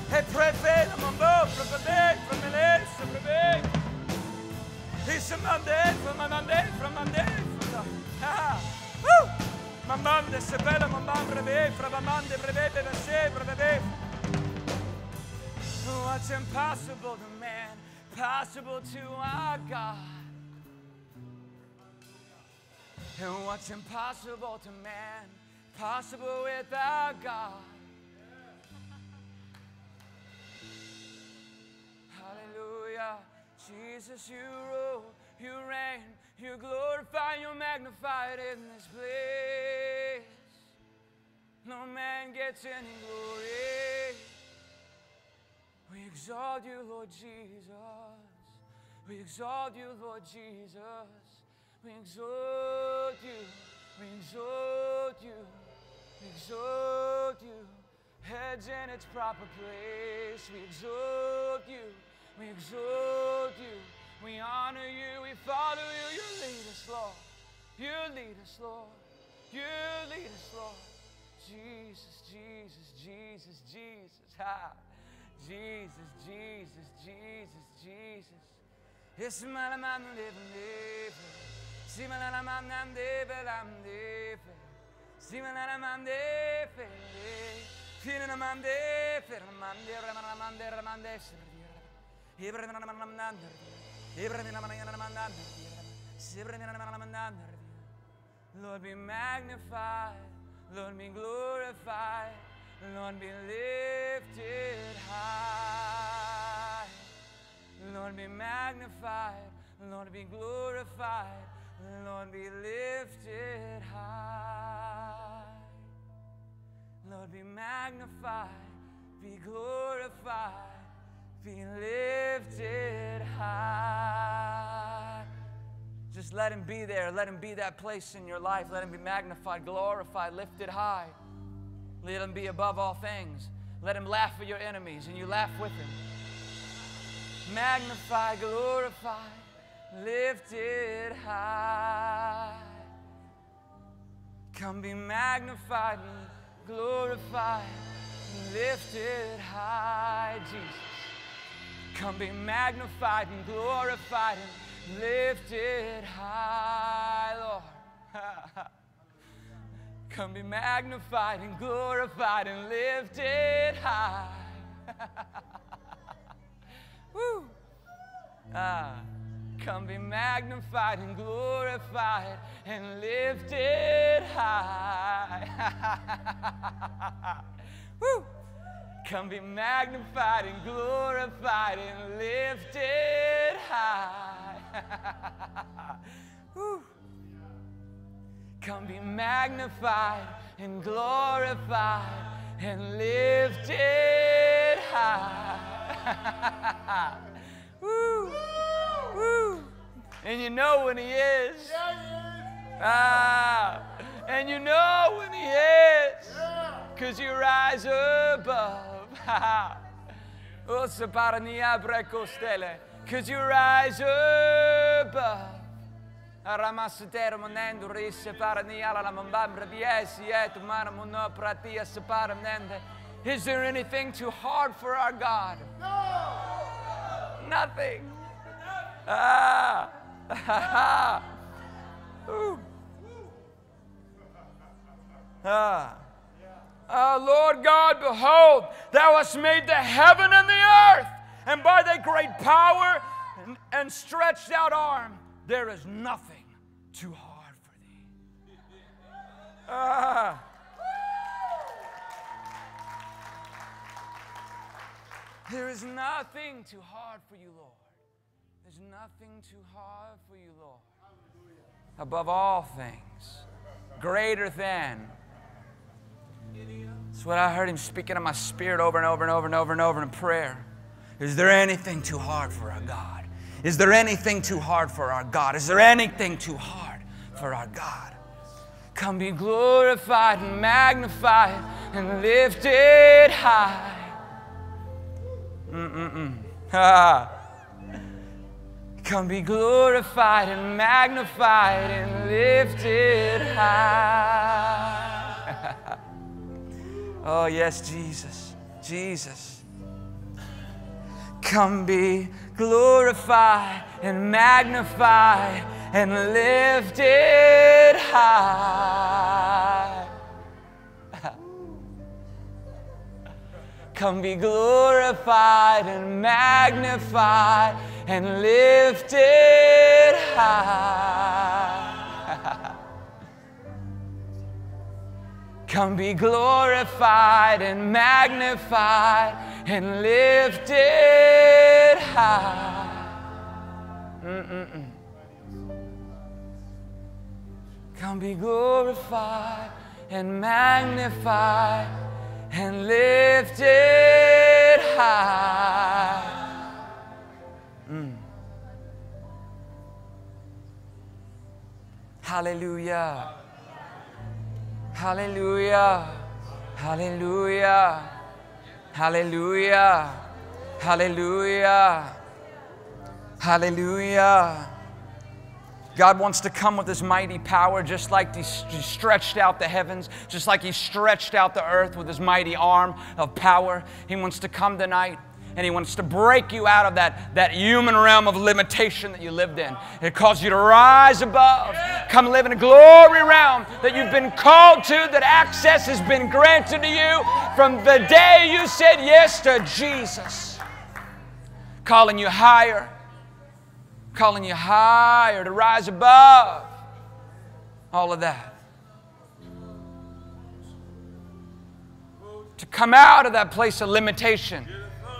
E prefere mambo, prefere, prefere, prefere. He's a Monday, from a Monday, from Monday. Woo! Mamande, se bella, mamande, from a Monday, breve, breve. What's impossible to man, possible to our God. And what's impossible to man, possible with our God. Hallelujah. Jesus, you rule, you reign, you glorify, you magnify in this place. No man gets any glory. We exalt you, Lord Jesus. We exalt you, Lord Jesus. We exalt you. We exalt you. We exalt you. Heads in its proper place. We exalt you. We exalt you. We honor you. We follow you. You lead us, Lord. You lead us, Lord. You lead us, Lord. Jesus, Jesus, Jesus, Jesus. Ha. Jesus, Jesus, Jesus, Jesus. Yes, man, I'm living. See, man, I'm living. See, man, I'm living. Feeling a man, Lord, be magnified, Lord, be glorified, Lord, be lifted high. Lord, be magnified, Lord, be glorified, Lord, be lifted high. Lord, be magnified, be glorified, be lifted high. Just let him be there. Let him be that place in your life. Let him be magnified, glorified, lifted high. Let him be above all things. Let him laugh at your enemies and you laugh with him. Magnified, glorified, lifted high. Come be magnified and glorified, lifted high, Jesus. Come be magnified and glorified and lifted high, Lord. Come be magnified and glorified and lifted high. Woo! Come be magnified and glorified and lifted high. Woo! Come be magnified and glorified and lifted high. Woo! Come be magnified and glorified and lifted high. Woo! Woo! And you know when he is. And you know when he is. Because you rise above. Because you rise above. Is there anything too hard for our God? No. Nothing. Lord God, behold, thou hast made the heaven and the earth, and by thy great power and stretched out arm, there is nothing too hard for thee. There is nothing too hard for you, Lord. There's nothing too hard for you, Lord. Above all things, greater than. That's what I heard him speaking in my spirit over and over and over and over and over in prayer. Is there anything too hard for our God? Is there anything too hard for our God? Is there anything too hard for our God? Come be glorified and magnified and lifted high. Come be glorified and magnified and lifted high. Oh, yes, Jesus. Jesus. Come be glorified and magnified and lifted high. Come be glorified and magnified and lifted high. Come be glorified and magnified and lifted high. Come be glorified and magnified and lifted high. Hallelujah. Hallelujah. Hallelujah. Hallelujah. Hallelujah. Hallelujah. God wants to come with His mighty power, just like He stretched out the heavens, just like He stretched out the earth with His mighty arm of power. He wants to come tonight, and He wants to break you out of that human realm of limitation that you lived in. It calls you to rise above. Come live in a glory realm that you've been called to, that access has been granted to you from the day you said yes to Jesus. Calling you higher. Calling you higher to rise above all of that. To come out of that place of limitation.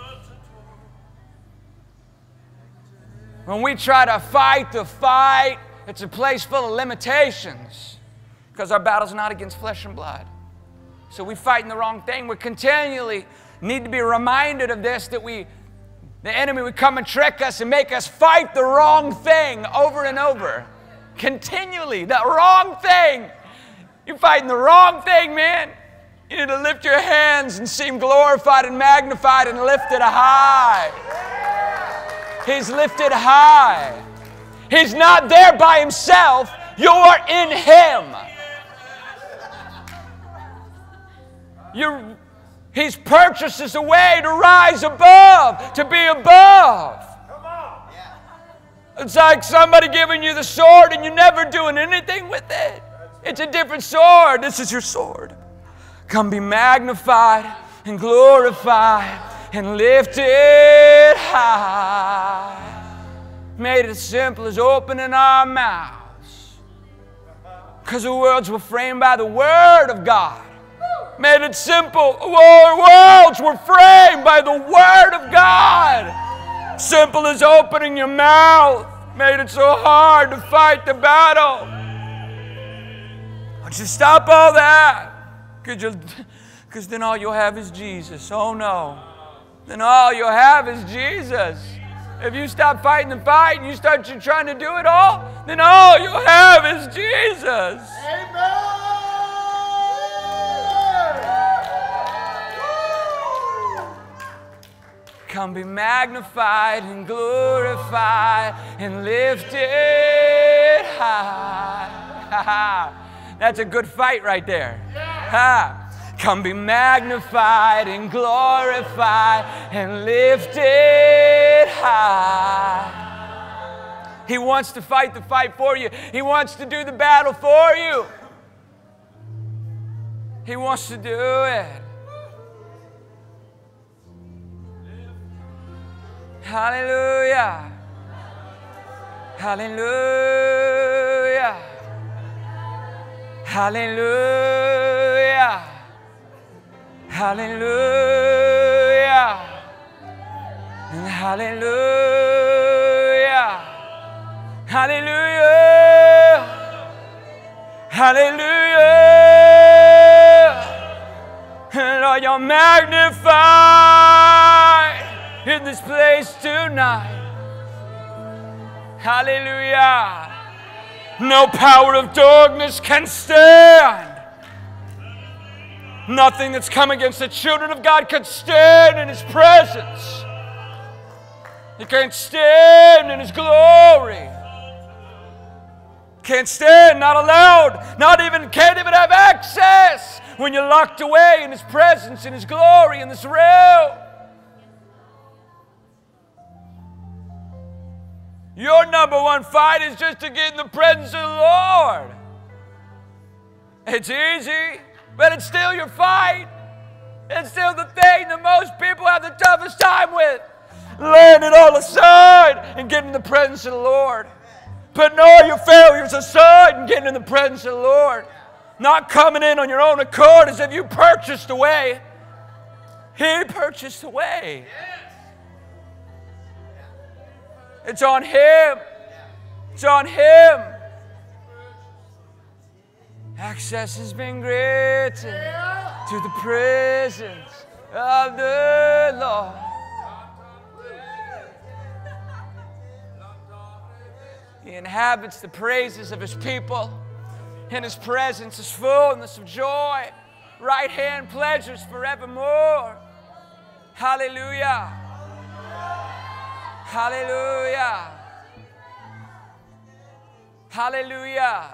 When we try to fight the fight, it's a place full of limitations because our battle's not against flesh and blood. So we're fighting the wrong thing. We continually need to be reminded of this, that the enemy would come and trick us and make us fight the wrong thing over and over. Continually, the wrong thing. You're fighting the wrong thing, man. You need to lift your hands and seem glorified and magnified and lifted high. He's lifted high. He's not there by Himself. You're in Him. He's purchased us a way to rise above, to be above. It's like somebody giving you the sword and you're never doing anything with it. It's a different sword. This is your sword. Come be magnified and glorified and lifted high. Made it as simple as opening our mouths. Because the worlds were framed by the Word of God. Made it simple. Worlds were framed by the Word of God. Simple as opening your mouth. Made it so hard to fight the battle. Why don't you stop all that? Because then all you'll have is Jesus. Oh no. Then all you'll have is Jesus. If you stop fighting the fight and you start trying to do it all, then all you'll have is Jesus. Amen. Come be magnified and glorified and lifted high. That's a good fight right there. Ha. Come be magnified and glorified and lifted high. He wants to fight the fight for you. He wants to do the battle for you. He wants to do it. Hallelujah. Hallelujah. Hallelujah. Hallelujah. And hallelujah. Hallelujah. Hallelujah. And are you magnified in this place tonight? Hallelujah. No power of darkness can stand. Nothing that's come against the children of God can stand in His presence. You can't stand in His glory. Can't stand, not allowed, can't even have access when you're locked away in His presence, in His glory, in this realm. Your number one fight is just to get in the presence of the Lord. It's easy, but it's still your fight. It's still the thing that most people have the toughest time with. Laying it all aside and getting in the presence of the Lord. Putting all your failures aside and getting in the presence of the Lord. Not coming in on your own accord as if you purchased away. He purchased away. It's on Him. It's on Him. Access has been granted to the presence of the Lord. He inhabits the praises of His people. In His presence is fullness of joy. Right hand pleasures forevermore. Hallelujah. Hallelujah. Hallelujah.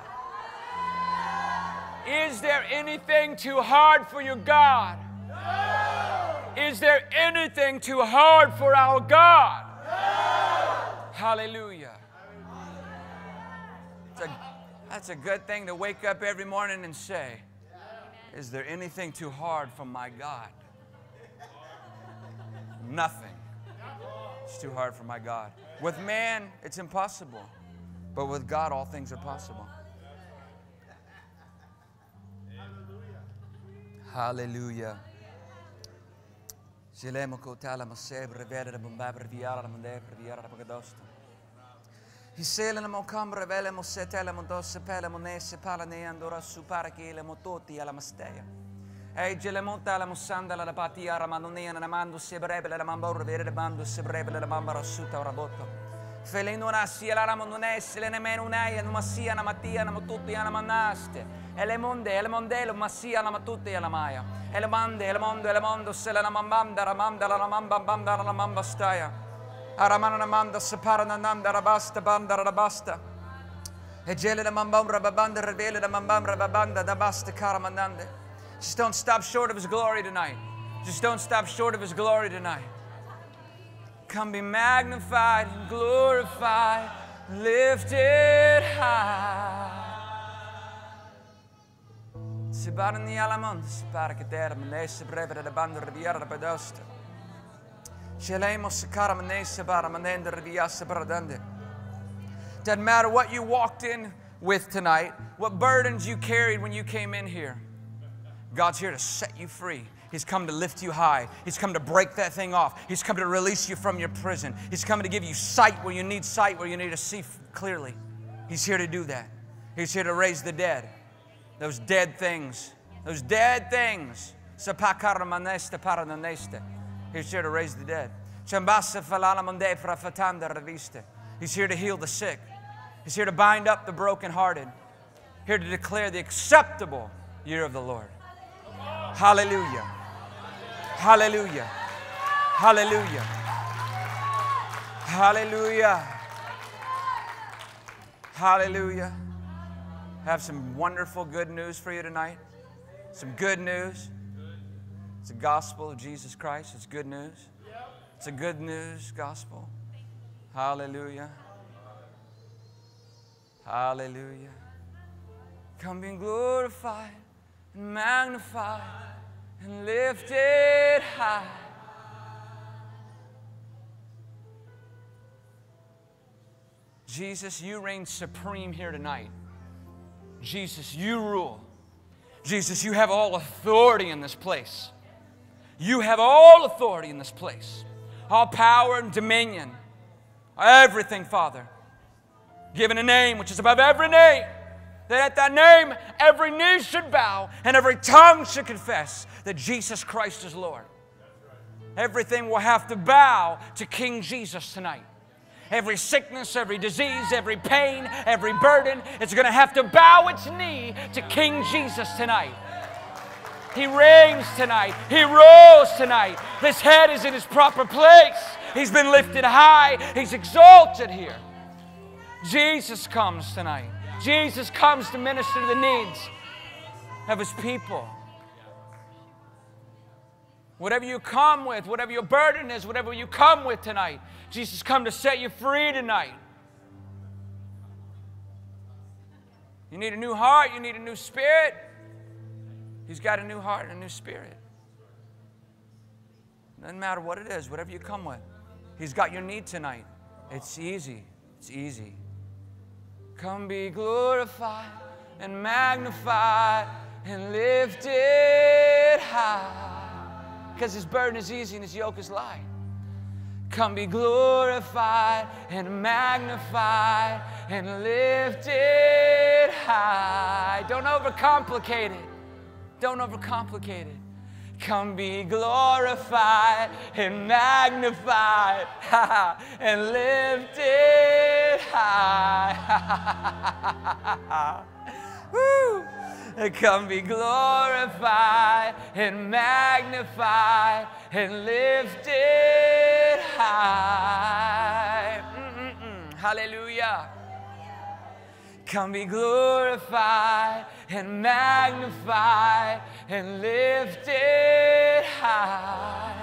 Is there anything too hard for your God? No. Is there anything too hard for our God? No. Hallelujah. That's a good thing to wake up every morning and say, is there anything too hard for my God? Nothing. It's too hard for my God. With man, it's impossible. But with God, all things are possible. Hallelujah. Hisele mo cambre vele mo setele mo dosse pele mo nesse pala ne andora su para che le mototi alla mastea. E gele monta la musanda la patia ramanone na mando se breve la mambor vere bando se breve la mambara suta rabotto. Felino na sia la ramonesse le nemmeno un'aia no massia na mattia na motutti alla manaste. E le monde lo massia na matutti alla maia. E le mondo se la mambanda la mamba banda la mamba staia. Aramanamanda separananda rabasta banda rabasta. Ejele mambam rababanda revele mambam rababanda dabasta karamanande. Just don't stop short of His glory tonight. Just don't stop short of His glory tonight. Come be magnified and glorified, lifted high. Sebarani alamond, separaketer, menese breve de banda reviera pedosta. Doesn't matter what you walked in with tonight, what burdens you carried when you came in here. God's here to set you free. He's come to lift you high. He's come to break that thing off. He's come to release you from your prison. He's come to give you sight where you need to see clearly. He's here to do that. He's here to raise the dead. Those dead things. Those dead things. He's here to raise the dead. He's here to heal the sick. He's here to bind up the brokenhearted. Here to declare the acceptable year of the Lord. Hallelujah. Hallelujah. Hallelujah. Hallelujah. Hallelujah. I have some wonderful good news for you tonight. Some good news. It's the gospel of Jesus Christ. It's good news. It's a good news gospel. Hallelujah. Hallelujah. Come being glorified and magnified and lifted high. Jesus, you reign supreme here tonight. Jesus, you rule. Jesus, you have all authority in this place. You have all authority in this place. All power and dominion. Everything, Father. Given a name which is above every name. That at that name, every knee should bow and every tongue should confess that Jesus Christ is Lord. Everything will have to bow to King Jesus tonight. Every sickness, every disease, every pain, every burden, it's going to have to bow its knee to King Jesus tonight. He reigns tonight. He rules tonight. His head is in His proper place. He's been lifted high. He's exalted here. Jesus comes tonight. Jesus comes to minister to the needs of His people. Whatever you come with, whatever your burden is, whatever you come with tonight, Jesus come to set you free tonight. You need a new heart. You need a new spirit. He's got a new heart and a new spirit. Doesn't matter what it is, whatever you come with. He's got your need tonight. It's easy. It's easy. Come be glorified and magnified and lifted high. Because his burden is easy and his yoke is light. Come be glorified and magnified and lifted high. Don't overcomplicate it. Don't overcomplicate it. Come be glorified and magnified and lifted high. Woo. Come be glorified and magnified and lifted high. Hallelujah. Come be glorified and magnified and lifted high.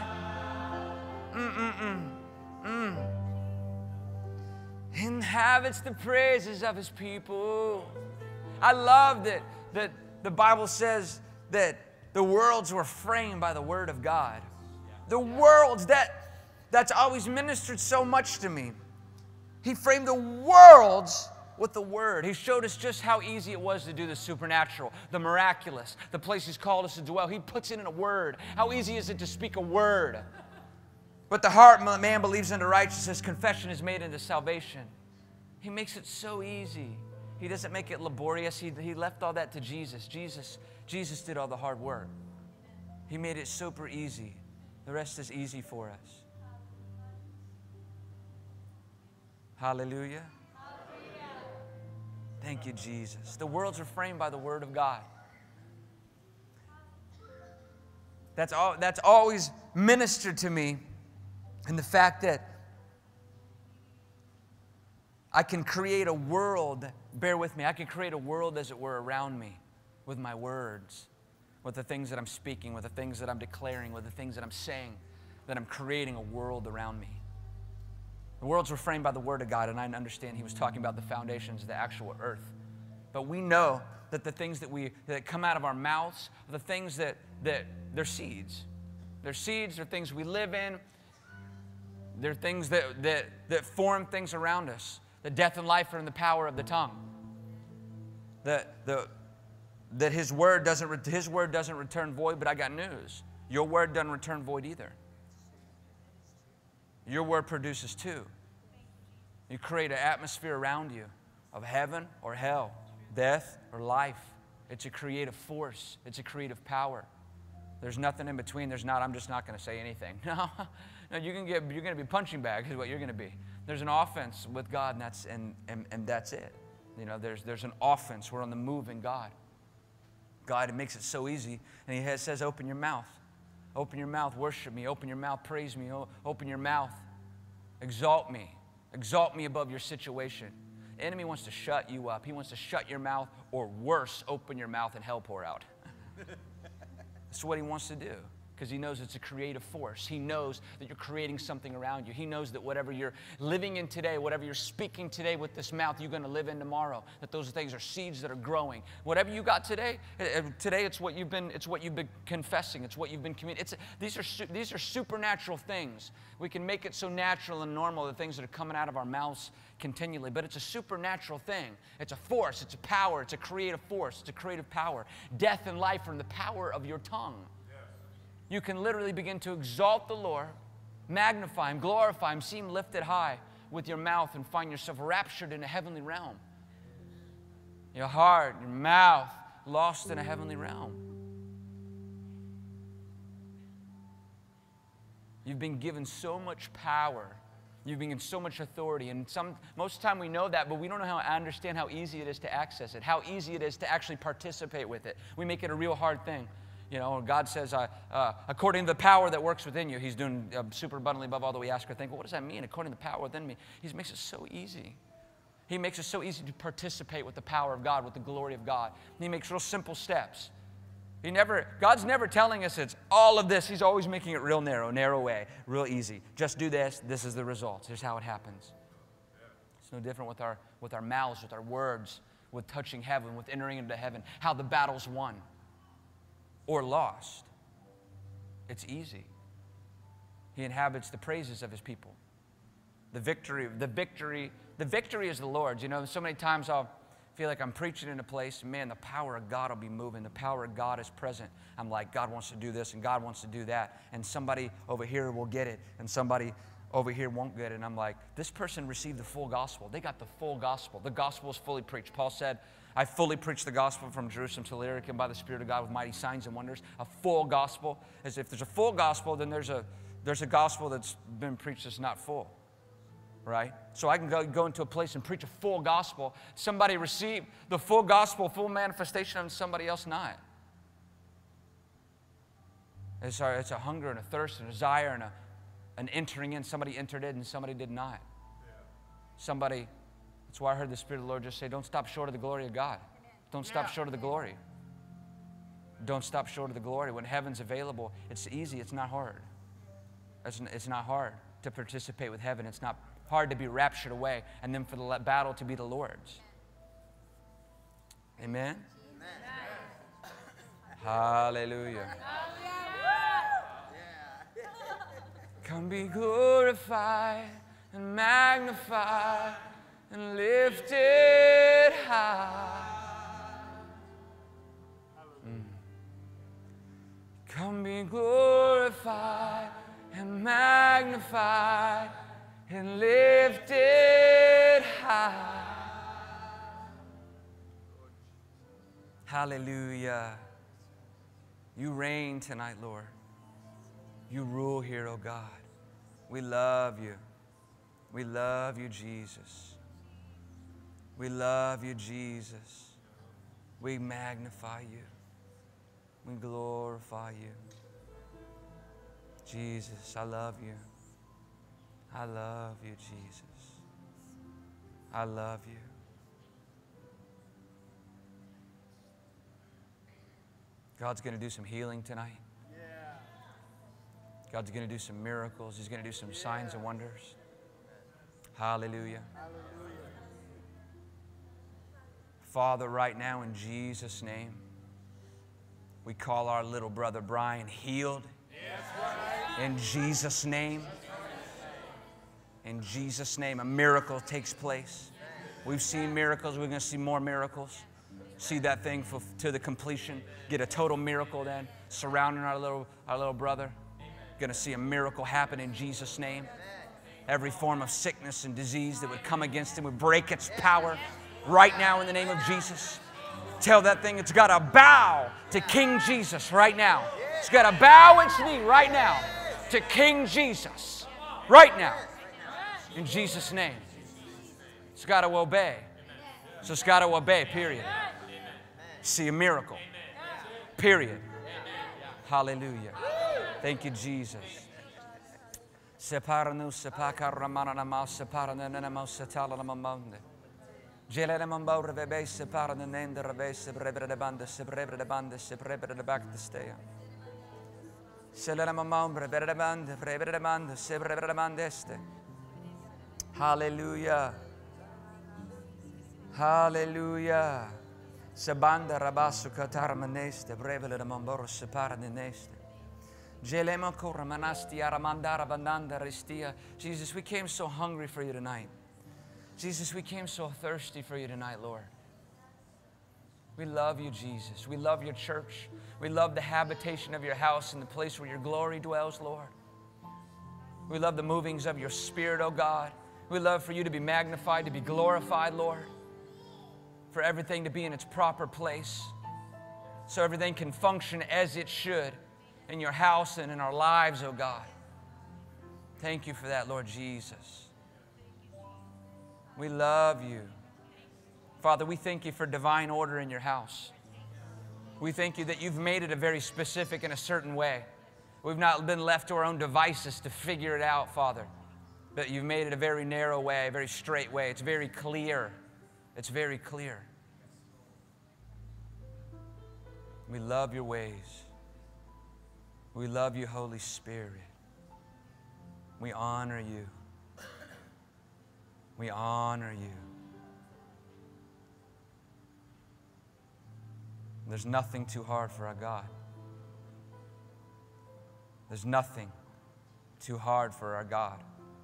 Inhabits the praises of his people. I love that the Bible says that the worlds were framed by the word of God. The worlds, that's always ministered so much to me. He framed the worlds with the word. He showed us just how easy it was to do the supernatural, the miraculous, the place he's called us to dwell. He puts it in a word. How easy is it to speak a word? But the heart, man believes unto righteousness, confession is made unto salvation. He makes it so easy. He doesn't make it laborious. He left all that to Jesus. Jesus did all the hard work. He made it super easy. The rest is easy for us. Hallelujah. Thank you, Jesus. The worlds are framed by the word of God. That's always ministered to me, and the fact that I can create a world, bear with me, I can create a world, as it were, around me with my words, with the things that I'm speaking, with the things that I'm declaring, with the things that I'm saying, that I'm creating a world around me. The worlds were framed by the word of God, and I understand he was talking about the foundations of the actual earth. But we know that the things that come out of our mouths are the things that they're seeds. They're seeds, they're things we live in. They're things that form things around us. The death and life are in the power of the tongue. That his word doesn't return void, but I got news. Your word doesn't return void either. Your word produces too. You create an atmosphere around you of heaven or hell, death or life. It's a creative force. It's a creative power. There's nothing in between. There's not, I'm just not going to say anything. No, you're going to be punching bag is what you're going to be. There's an offense with God, and that's it. You know, there's an offense. We're on the move in God. God, it makes it so easy. And he says, open your mouth. Open your mouth, worship me. Open your mouth, praise me. Open your mouth, exalt me. Exalt me above your situation. The enemy wants to shut you up. He wants to shut your mouth, or worse, open your mouth and hell pour out. That's what he wants to do, because he knows it's a creative force. He knows that you're creating something around you. He knows that whatever you're living in today, whatever you're speaking today with this mouth, you're going to live in tomorrow. That those things are seeds that are growing. Whatever you got today it's what you've been confessing. It's what you've been communicating. These are supernatural things. We can make it so natural and normal, the things that are coming out of our mouths continually, but it's a supernatural thing. It's a force. It's a power. It's a creative force. It's a creative power. Death and life are in the power of your tongue. You can literally begin to exalt the Lord, magnify Him, glorify Him, see Him lifted high with your mouth, and find yourself raptured in a heavenly realm. Your heart, your mouth, lost in a heavenly realm. You've been given so much power. You've been given so much authority. And most of the time we know that, but we don't know how to understand how easy it is to access it, how easy it is to actually participate with it. We make it a real hard thing. You know, God says, according to the power that works within you, He's doing super abundantly above all that we ask or think. Well, what does that mean? According to the power within me. He makes it so easy. He makes it so easy to participate with the power of God, with the glory of God. And He makes real simple steps. God's never telling us it's all of this. He's always making it real narrow way, real easy. Just do this. This is the results. Here's how it happens. It's no different with our mouths, with our words, with touching heaven, with entering into heaven, how the battle's won or lost. It's easy. He inhabits the praises of his people. The victory is the Lord's. You know, so many times I'll feel like I'm preaching in a place, and man, the power of God will be moving. The power of God is present. I'm like, God wants to do this, and God wants to do that. And somebody over here will get it, and somebody over here won't get it. And I'm like, this person received the full gospel. They got the full gospel. The gospel is fully preached. Paul said, I fully preach the gospel from Jerusalem to Illyricum by the Spirit of God with mighty signs and wonders. A full gospel. As if there's a full gospel, then there's a gospel that's been preached that's not full. Right? So I can go into a place and preach a full gospel. Somebody receive the full gospel, full manifestation, and somebody else not. It's a hunger and a thirst and a desire and an entering in. Somebody entered in and somebody did not. Somebody, that's why I heard the Spirit of the Lord just say, don't stop short of the glory of God. Don't stop short of the glory. Don't stop short of the glory. When heaven's available, it's easy. It's not hard. It's not hard to participate with heaven. It's not hard to be raptured away and then for the battle to be the Lord's. Amen? Amen. Hallelujah. Come be glorified and magnified and lifted high. Come be glorified and magnified and lifted high. Hallelujah. You reign tonight, Lord. You rule here, oh God. We love you. We love you, Jesus. We love you, Jesus. We magnify you. We glorify you. Jesus, I love you. I love you, Jesus. I love you. God's going to do some healing tonight. God's going to do some miracles. He's going to do some signs and wonders. Hallelujah. Father, right now in Jesus' name, we call our little brother Brian healed. In Jesus' name. In Jesus' name, a miracle takes place. We've seen miracles. We're going to see more miracles. See that thing to the completion. Get a total miracle then surrounding our little brother. Going to see a miracle happen in Jesus' name. Every form of sickness and disease that would come against him, we break its power right now in the name of Jesus. Tell that thing it's got to bow to King Jesus right now. It's got to bow its knee right now to King Jesus right now. In Jesus' name. It's got to obey. So it's got to obey, period. See a miracle. Period. Hallelujah. Thank you, Jesus. Hallelujah. Hallelujah. Sabanda rabasu katarmaneste brevele de mamboro separaneste. Jesus, we came so hungry for you tonight. Jesus, we came so thirsty for you tonight, Lord. We love you, Jesus. We love your church. We love the habitation of your house and the place where your glory dwells, Lord. We love the movings of your Spirit, oh God. We love for you to be magnified, to be glorified, Lord. For everything to be in its proper place. So everything can function as it should. In your house and in our lives, oh God. Thank you for that, Lord Jesus. We love you. Father, we thank you for divine order in your house. We thank you that you've made it a very specific and a certain way. We've not been left to our own devices to figure it out, Father. But you've made it a very narrow way, a very straight way. It's very clear. It's very clear. We love your ways. We love you, Holy Spirit. We honor you. We honor you. There's nothing too hard for our God. There's nothing too hard for our God.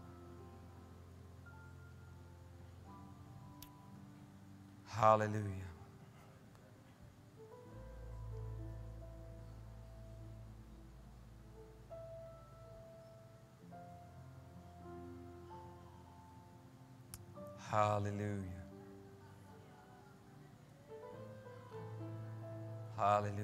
Hallelujah. Hallelujah. Hallelujah.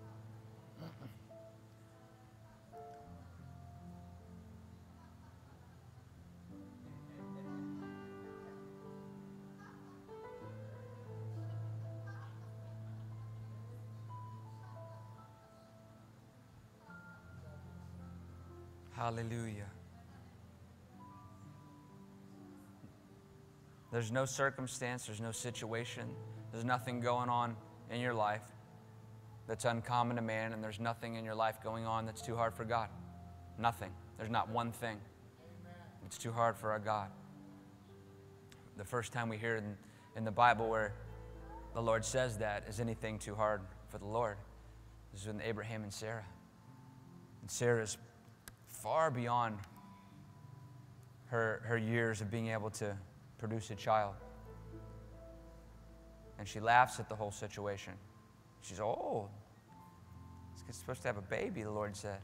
Hallelujah. There's no circumstance, there's no situation, there's nothing going on in your life that's uncommon to man, and there's nothing in your life going on that's too hard for God. Nothing. There's not one thing that's too hard for our God. The first time we hear in the Bible where the Lord says that, is anything too hard for the Lord? This is with Abraham and Sarah. And Sarah's far beyond her years of being able to produce a child. And she laughs at the whole situation. She's old. She's supposed to have a baby, the Lord said.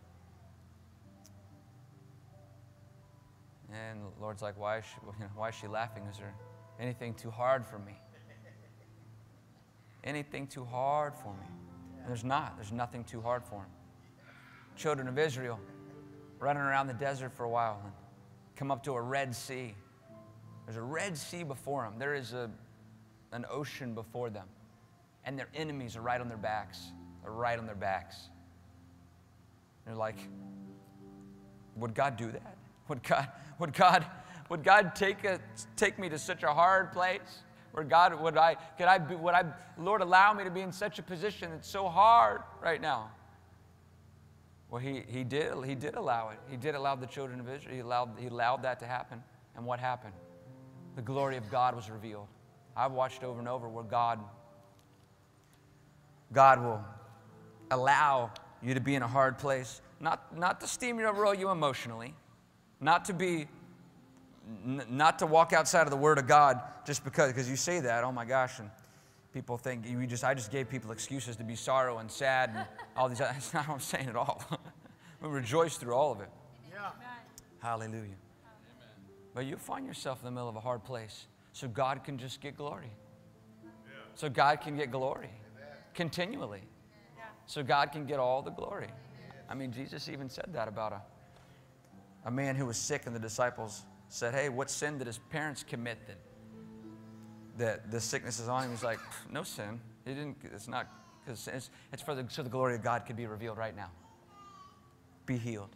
And the Lord's like, why is she laughing? Is there anything too hard for me? Anything too hard for me? And there's not. There's nothing too hard for him. Children of Israel running around the desert for a while and come up to a Red Sea. There's a Red Sea before them. There is an ocean before them. And their enemies are right on their backs. They're right on their backs. They're like, would God do that? Would God take me to such a hard place? Where God, would Lord, allow me to be in such a position that's so hard right now? Well, he did allow it. He did allow the children of Israel. He allowed that to happen. And what happened? The glory of God was revealed. I've watched over and over where God will allow you to be in a hard place, not to steamroll you emotionally, not to walk outside of the Word of God just because you say that, oh my gosh, and people think I just gave people excuses to be sorrow and sad and all these. That's not what I'm saying at all. We rejoice through all of it. Yeah. Hallelujah. Amen. But you find yourself in the middle of a hard place, so God can just get glory. Yeah. So God can get glory. Amen. Continually. Yeah. So God can get all the glory. I mean, Jesus even said that about a man who was sick, and the disciples said, hey, what sin did his parents commit that the sickness is on him? He's like, no sin. He didn't. It's not, because it's so the glory of God could be revealed right now. Be healed.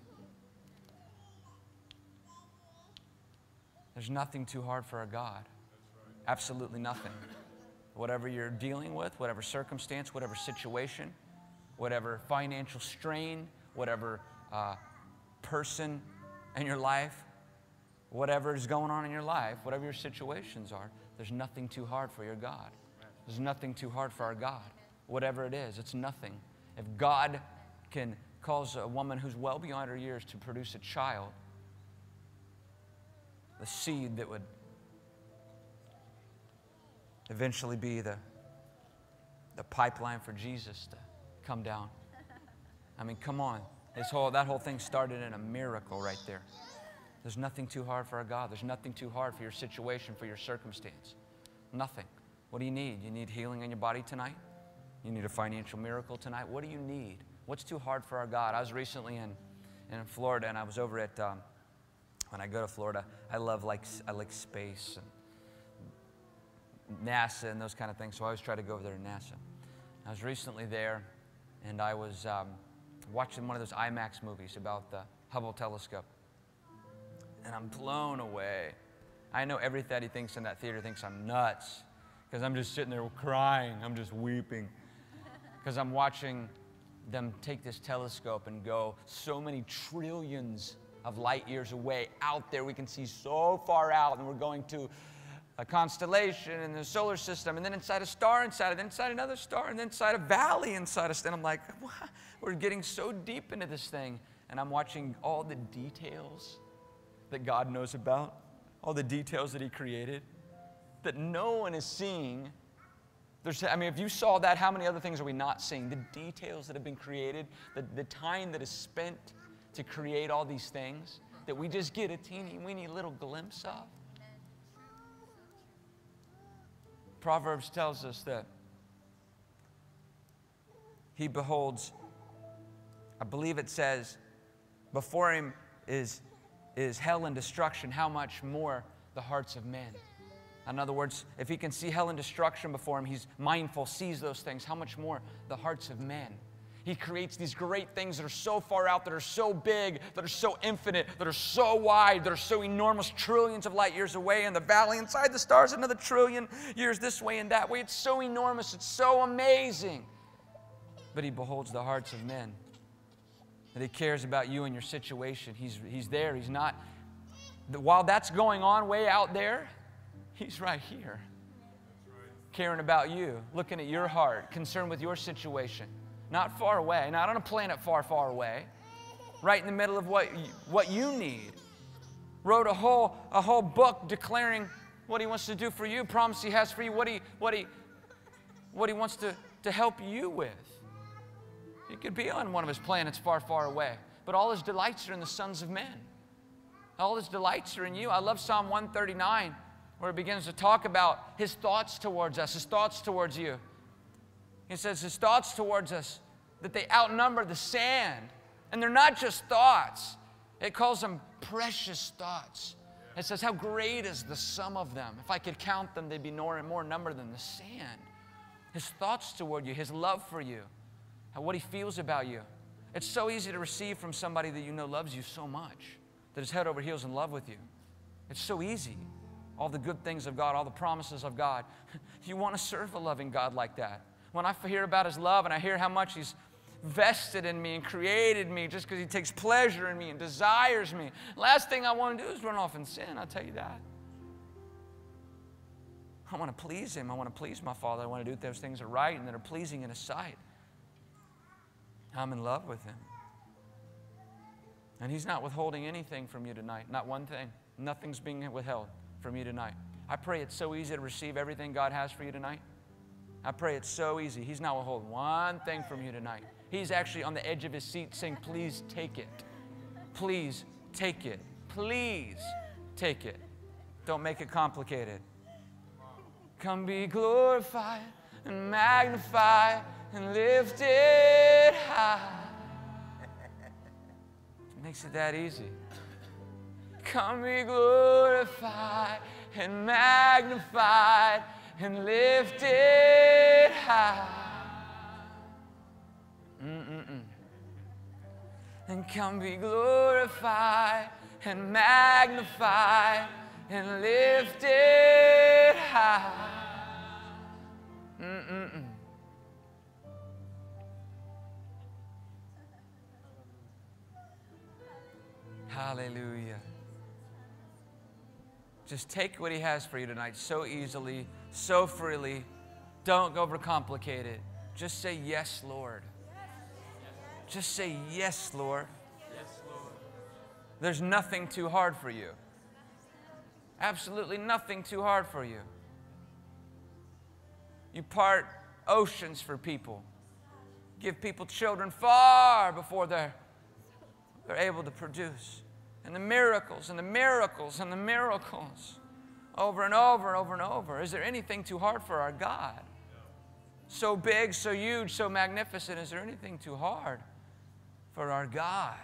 There's nothing too hard for our God. Absolutely nothing. Whatever you're dealing with, whatever circumstance, whatever situation, whatever financial strain, whatever person in your life, whatever is going on in your life, whatever your situations are, there's nothing too hard for your God. There's nothing too hard for our God. Whatever it is, it's nothing. If God can cause a woman who's well beyond her years to produce a child, the seed that would eventually be the pipeline for Jesus to come down. I mean, come on. That whole thing started in a miracle right there. There's nothing too hard for our God. There's nothing too hard for your situation, for your circumstance. Nothing. What do you need? You need healing in your body tonight? You need a financial miracle tonight? What do you need? What's too hard for our God? I was recently in Florida, and I was over at, when I go to Florida, I like space and NASA and those kind of things, so I always try to go over there to NASA. I was recently there, and I was watching one of those IMAX movies about the Hubble telescope. And I'm blown away. I know everybody thinks in that theater thinks I'm nuts, because I'm just sitting there crying. I'm just weeping, because I'm watching them take this telescope and go so many trillions of light years away out there. We can see so far out, and we're going to a constellation and the solar system, and then inside a star inside it, then inside another star, and then inside a valley inside a star. And I'm like, what? We're getting so deep into this thing, and I'm watching all the details that God knows about, all the details that He created, that no one is seeing. If you saw that, how many other things are we not seeing? The details that have been created, the time that is spent to create all these things, that we just get a teeny weeny little glimpse of. Proverbs tells us that He beholds, I believe it says, before Him is hell and destruction, how much more the hearts of men. In other words, if He can see hell and destruction before Him, He's mindful, sees those things, how much more the hearts of men. He creates these great things that are so far out, that are so big, that are so infinite, that are so wide, that are so enormous, trillions of light years away, and the valley inside the stars another trillion years this way and that way. It's so enormous, it's so amazing. But He beholds the hearts of men, that He cares about you and your situation. He's there, He's not. While that's going on way out there, He's right here, caring about you, looking at your heart, concerned with your situation. Not far away, not on a planet far, far away. Right in the middle of what you need. Wrote a whole book declaring what He wants to do for you, promise He has for you, what He wants to help you with. He could be on one of His planets far, far away, but all His delights are in the sons of men. All His delights are in you. I love Psalm 139, where it begins to talk about His thoughts towards us, His thoughts towards you. He says His thoughts towards us, that they outnumber the sand. And they're not just thoughts. It calls them precious thoughts. It says, how great is the sum of them. If I could count them, they'd be more and more number than the sand. His thoughts toward you, His love for you, what He feels about you. It's so easy to receive from somebody that you know loves you so much, that is head over heels in love with you. It's so easy. All the good things of God, all the promises of God. You want to serve a loving God like that. When I hear about His love and I hear how much He's vested in me and created me just because He takes pleasure in me and desires me, last thing I want to do is run off and sin, I'll tell you that. I want to please Him. I want to please my Father. I want to do those things that are right and that are pleasing in His sight. I'm in love with Him. And He's not withholding anything from you tonight. Not one thing. Nothing's being withheld from you tonight. I pray it's so easy to receive everything God has for you tonight. I pray it's so easy. He's not withholding one thing from you tonight. He's actually on the edge of His seat saying, please take it. Please take it. Please take it. Don't make it complicated. Come be glorified and magnified and lifted high. It makes it that easy. Come be glorified and magnified and lifted high. And come be glorified and magnified and lifted high. Hallelujah. Just take what He has for you tonight so easily, so freely. Don't overcomplicate it. Just say, yes, Lord. Just say, yes, Lord. Yes, Lord. There's nothing too hard for you. Absolutely nothing too hard for you. You part oceans for people. Give people children far before they're able to produce. And the miracles and the miracles and the miracles over and over and over and over. Is there anything too hard for our God? So big, so huge, so magnificent. Is there anything too hard for our God?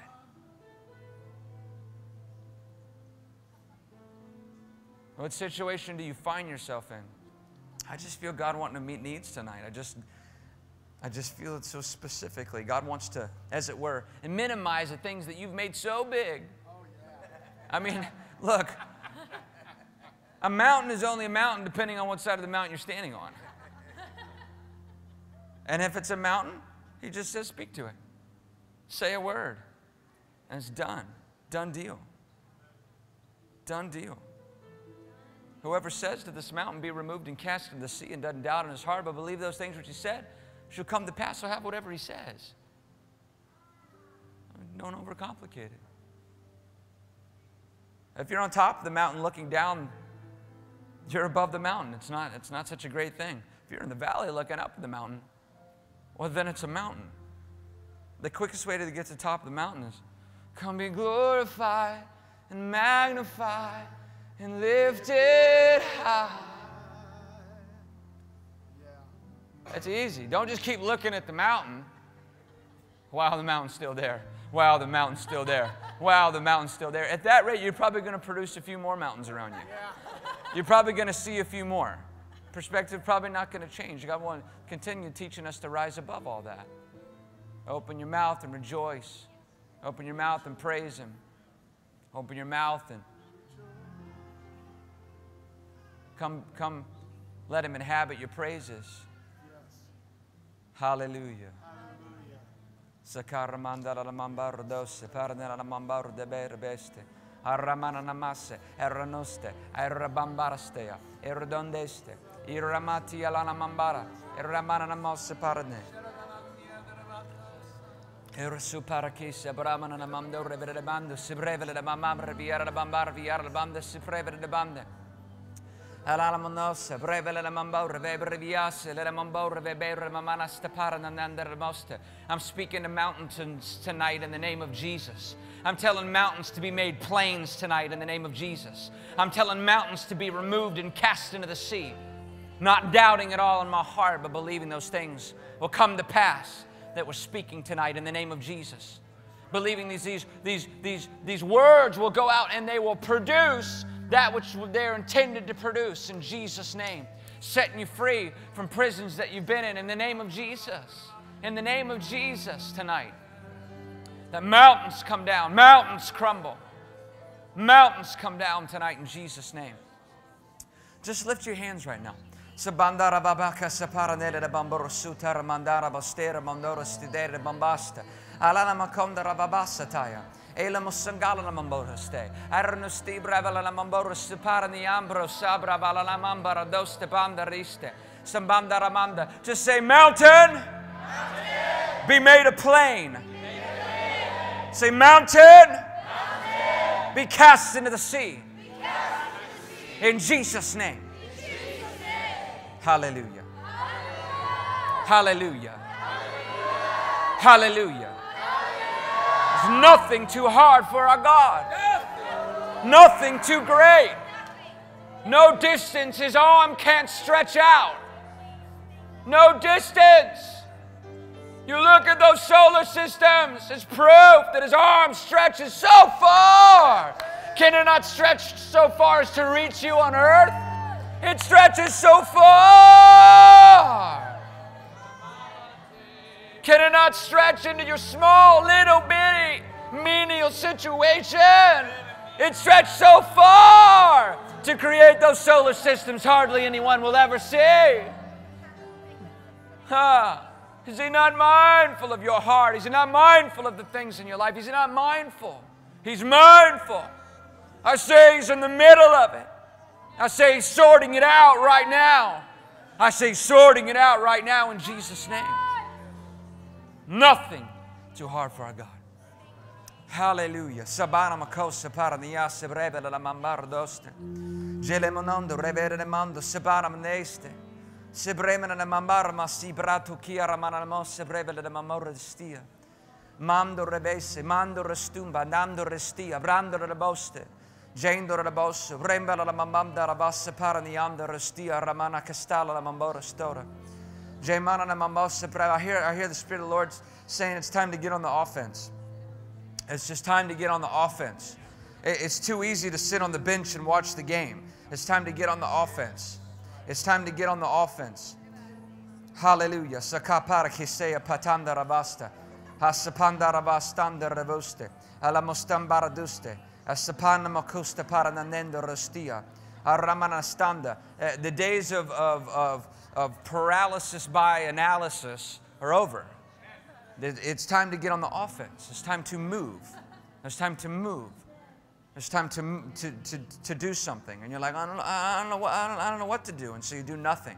What situation do you find yourself in? I just feel God wanting to meet needs tonight. I just feel it so specifically. God wants to, as it were, and minimize the things that you've made so big. I mean, look, a mountain is only a mountain depending on what side of the mountain you're standing on. And if it's a mountain, He just says, speak to it. Say a word. And it's done. Done deal. Done deal. Whoever says to this mountain, be removed and cast into the sea, and doesn't doubt in his heart, but believe those things which he said shall come to pass, will have whatever he says. Don't overcomplicate it. If you're on top of the mountain looking down, you're above the mountain. It's not such a great thing. If you're in the valley looking up at the mountain, well, then it's a mountain. The quickest way to get to the top of the mountain is come be glorified and magnified and lifted high. That's easy. Don't just keep looking at the mountain. Wow, the mountain's still there. Wow, the mountain's still there. Wow, the mountain's still there. At that rate, you're probably going to produce a few more mountains around you. You're probably going to see a few more. Perspective probably not going to change. God will continue teaching us to rise above all that. Open your mouth and rejoice. Open your mouth and praise Him. Open your mouth and come let Him inhabit your praises. Hallelujah. Sakaramanda la mambar dosse, parnera la mambar de berbeste, arramana namasse, erranoste, errabambarastea, errodondeste, irramati alana mambara, erramana namosse parne. Ersu parakis, abramana namando revere bando, si brevele de mamam reviera la bambar, viara la banda, si prevere de bande. I'm speaking to mountains tonight in the name of Jesus. I'm telling mountains to be made plains tonight in the name of Jesus. I'm telling mountains to be removed and cast into the sea. Not doubting at all in my heart, but believing those things will come to pass that we're speaking tonight in the name of Jesus. Believing these words will go out and they will produce that which they're intended to produce in Jesus' name. Setting you free from prisons that you've been in the name of Jesus. In the name of Jesus tonight. That mountains come down, mountains crumble. Mountains come down tonight in Jesus' name. Just lift your hands right now. Sabandara babaka saparanere de bamboro sutara mandara bastera mandoro stidere bambasta. Alana makonda rababasa taya. Ela musangala na mambora ste. Arnusti bravela na mambora separa ni ambro sabra bala na mambara doste bandariste. Sambanda ramanda. Just say mountain. Be made a plain. Say mountain. Be cast into the sea. In Jesus' name. Hallelujah. Hallelujah. Hallelujah. There's nothing too hard for our God. Nothing too great. No distance His arm can't stretch out. No distance. You look at those solar systems, it's proof that His arm stretches so far. Can it not stretch so far as to reach you on earth? It stretches so far. Can it not stretch into your small, little, bitty, menial situation? It stretched so far to create those solar systems hardly anyone will ever see. Is He not mindful of your heart? Is He not mindful of the things in your life? Is He not mindful? He's mindful. I say He's in the middle of it. I say He's sorting it out right now. I say sorting it out right now in Jesus' name. Nothing too hard for our God. Hallelujah. Sabana makosa parania sebreve la mambar doste. Gelemonondo revere le mando sebana mneste. Sebremena le mambar ma si brato kia ramana mosse breve le mamore stia. Mando rebese, mando restumba, nando restia, brando le boste. Jendor la bosse, brembala la mamanda rabassa paranianda restia ramana castala la mambora stora. I hear the Spirit of the Lord saying it's time to get on the offense. It's just time to get on the offense. It's too easy to sit on the bench and watch the game. It's time to get on the offense. It's time to get on the offense. Hallelujah. Sakapara kisea patanda rabasta. Hasapanda rabastanda revoste. Alamostambara duste. Asapana makusta parananendo rostia. Aramanastanda. The days of paralysis by analysis are over. It's time to get on the offense. It's time to move. It's time to move. It's time to do something. And you're like, I don't know what to do. And so you do nothing.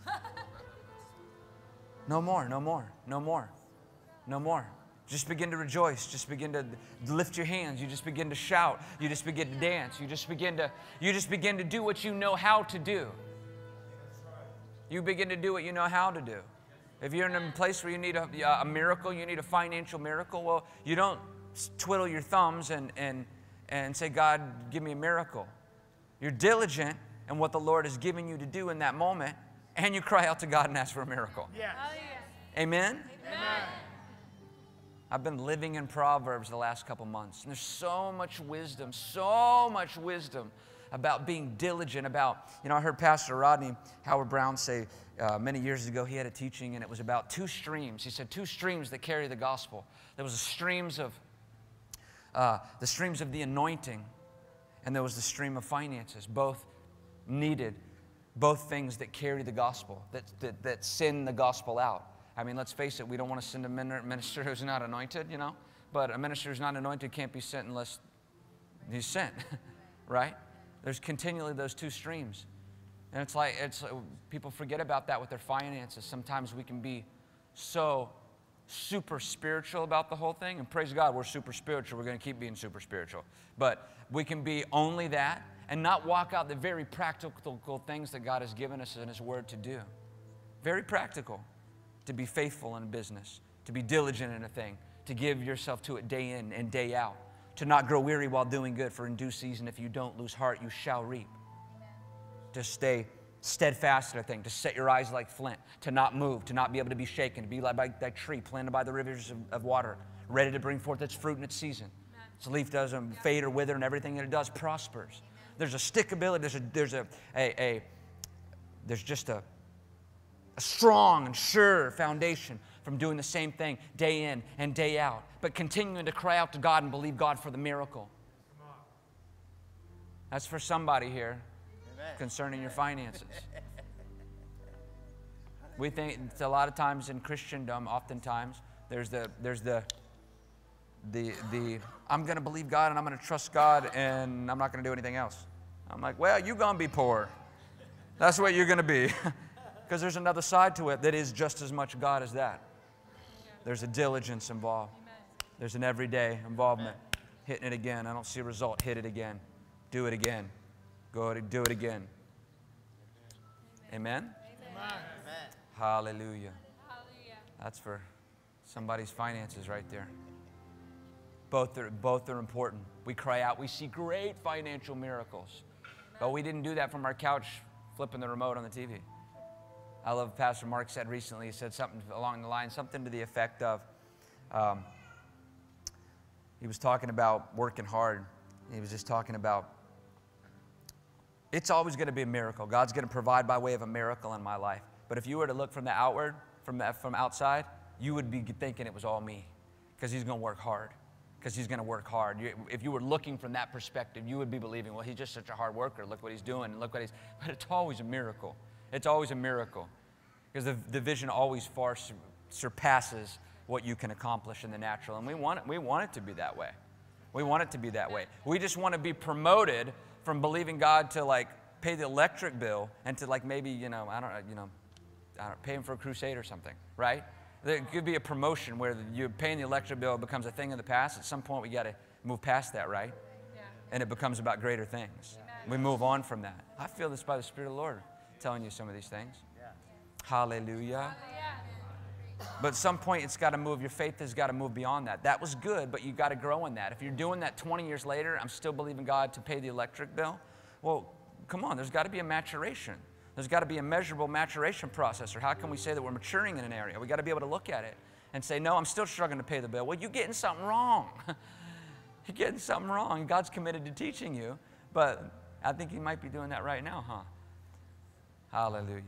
No more, no more, no more, no more. Just begin to rejoice. Just begin to lift your hands. You just begin to shout. You just begin to dance. You just begin to do what you know how to do. You begin to do what you know how to do. If you're in a place where you need a miracle, you need a financial miracle, well, you don't twiddle your thumbs and say, God, give me a miracle. You're diligent in what the Lord is giving you to do in that moment, and you cry out to God and ask for a miracle. Yes. Amen? Amen. I've been living in Proverbs the last couple months, and there's so much wisdom about being diligent, about, I heard Pastor Rodney Howard-Browne say many years ago, he had a teaching, and it was about two streams. He said two streams that carry the gospel. There was the streams of the anointing, and there was the stream of finances. Both needed, both things that carry the gospel, that send the gospel out. I mean, let's face it, we don't want to send a minister who's not anointed, but a minister who's not anointed can't be sent unless he's sent, right? There's continually those two streams. And it's like people forget about that with their finances. Sometimes we can be so super spiritual about the whole thing, and praise God, we're super spiritual. We're going to keep being super spiritual. But we can be only that and not walk out the very practical things that God has given us in His Word to do. Very practical. To be faithful in business, to be diligent in a thing, to give yourself to it day in and day out, to not grow weary while doing good, for in due season, if you don't lose heart, you shall reap. Amen. To stay steadfast in a thing, to set your eyes like flint, to not move, to not be able to be shaken, to be like that tree planted by the rivers of water, ready to bring forth its fruit in its season. Amen. Its leaf doesn't fade or wither, and everything that it does prospers. Amen. There's a stickability, there's just a strong and sure foundation from doing the same thing day in and day out, but continuing to cry out to God and believe God for the miracle. That's for somebody here. Amen. Concerning your finances. We think a lot of times in Christendom, oftentimes there's the I'm going to believe God and I'm going to trust God and I'm not going to do anything else. I'm like, well, you're going to be poor. That's what you're going to be. Because there's another side to it that is just as much God as that. There's a diligence involved. There's an everyday involvement. Hitting it again. I don't see a result. Hit it again. Do it again. Go to do it again. Amen? Amen? Hallelujah. That's for somebody's finances right there. Both are important. We cry out. We see great financial miracles. But we didn't do that from our couch flipping the remote on the TV. I love what Pastor Mark said recently. He said something along the line, something to the effect of, he was talking about working hard. He was just talking about, it's always going to be a miracle. God's going to provide by way of a miracle in my life. But if you were to look from the outward, from outside, you would be thinking it was all me. Because He's going to work hard. Because He's going to work hard. If you were looking from that perspective, you would be believing, well, He's just such a hard worker. Look what He's doing. And look what He's... But it's always a miracle. It's always a miracle. Because the vision always far surpasses what you can accomplish in the natural. And we want it to be that way. We want it to be that way. We just want to be promoted from believing God to like pay the electric bill and to like maybe, pay Him for a crusade or something, right? There could be a promotion where you're paying the electric bill becomes a thing of the past. At some point we got to move past that, right? Yeah. And it becomes about greater things. Amen. We move on from that. I feel this by the Spirit of the Lord telling you some of these things. Hallelujah. But at some point, it's got to move. Your faith has got to move beyond that. That was good, but you got to grow in that. If you're doing that 20 years later, I'm still believing God to pay the electric bill. Well, come on. There's got to be a maturation. There's got to be a measurable maturation process. Or how can we say that we're maturing in an area? We got to be able to look at it and say, no, I'm still struggling to pay the bill. Well, you're getting something wrong. You're getting something wrong. God's committed to teaching you, but I think He might be doing that right now, huh? Hallelujah.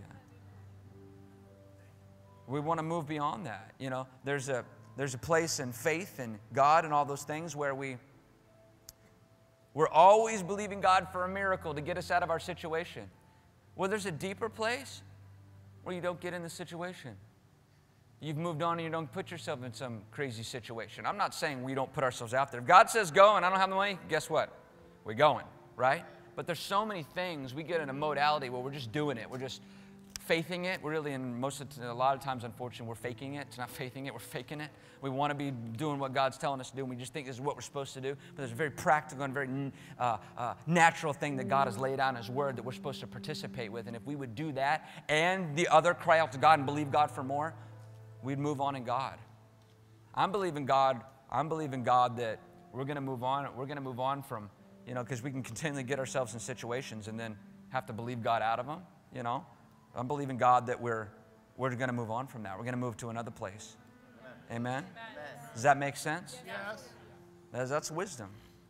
We want to move beyond that. There's a place in faith and God and all those things where we're always believing God for a miracle to get us out of our situation. Well, there's a deeper place where you don't get in the situation. You've moved on and you don't put yourself in some crazy situation. I'm not saying we don't put ourselves out there. If God says go and I don't have the money, guess what? we're going, right? But there's so many things, we get in a modality where we're just doing it. We're just faithing it. We're really, a lot of times, unfortunately, we're faking it. It's not faithing it, we're faking it. We want to be doing what God's telling us to do, and we just think this is what we're supposed to do. But there's a very practical and very natural thing that God has laid out in His Word that we're supposed to participate with. And if we would do that and the other, cry out to God and believe God for more, we'd move on in God. I'm believing God that we're going to move on. We're going to move on from, because we can continually get ourselves in situations and then have to believe God out of them, I'm believing God that we're going to move on from that. We're going to move to another place. Amen? Amen? Does that make sense? Yes. That's wisdom.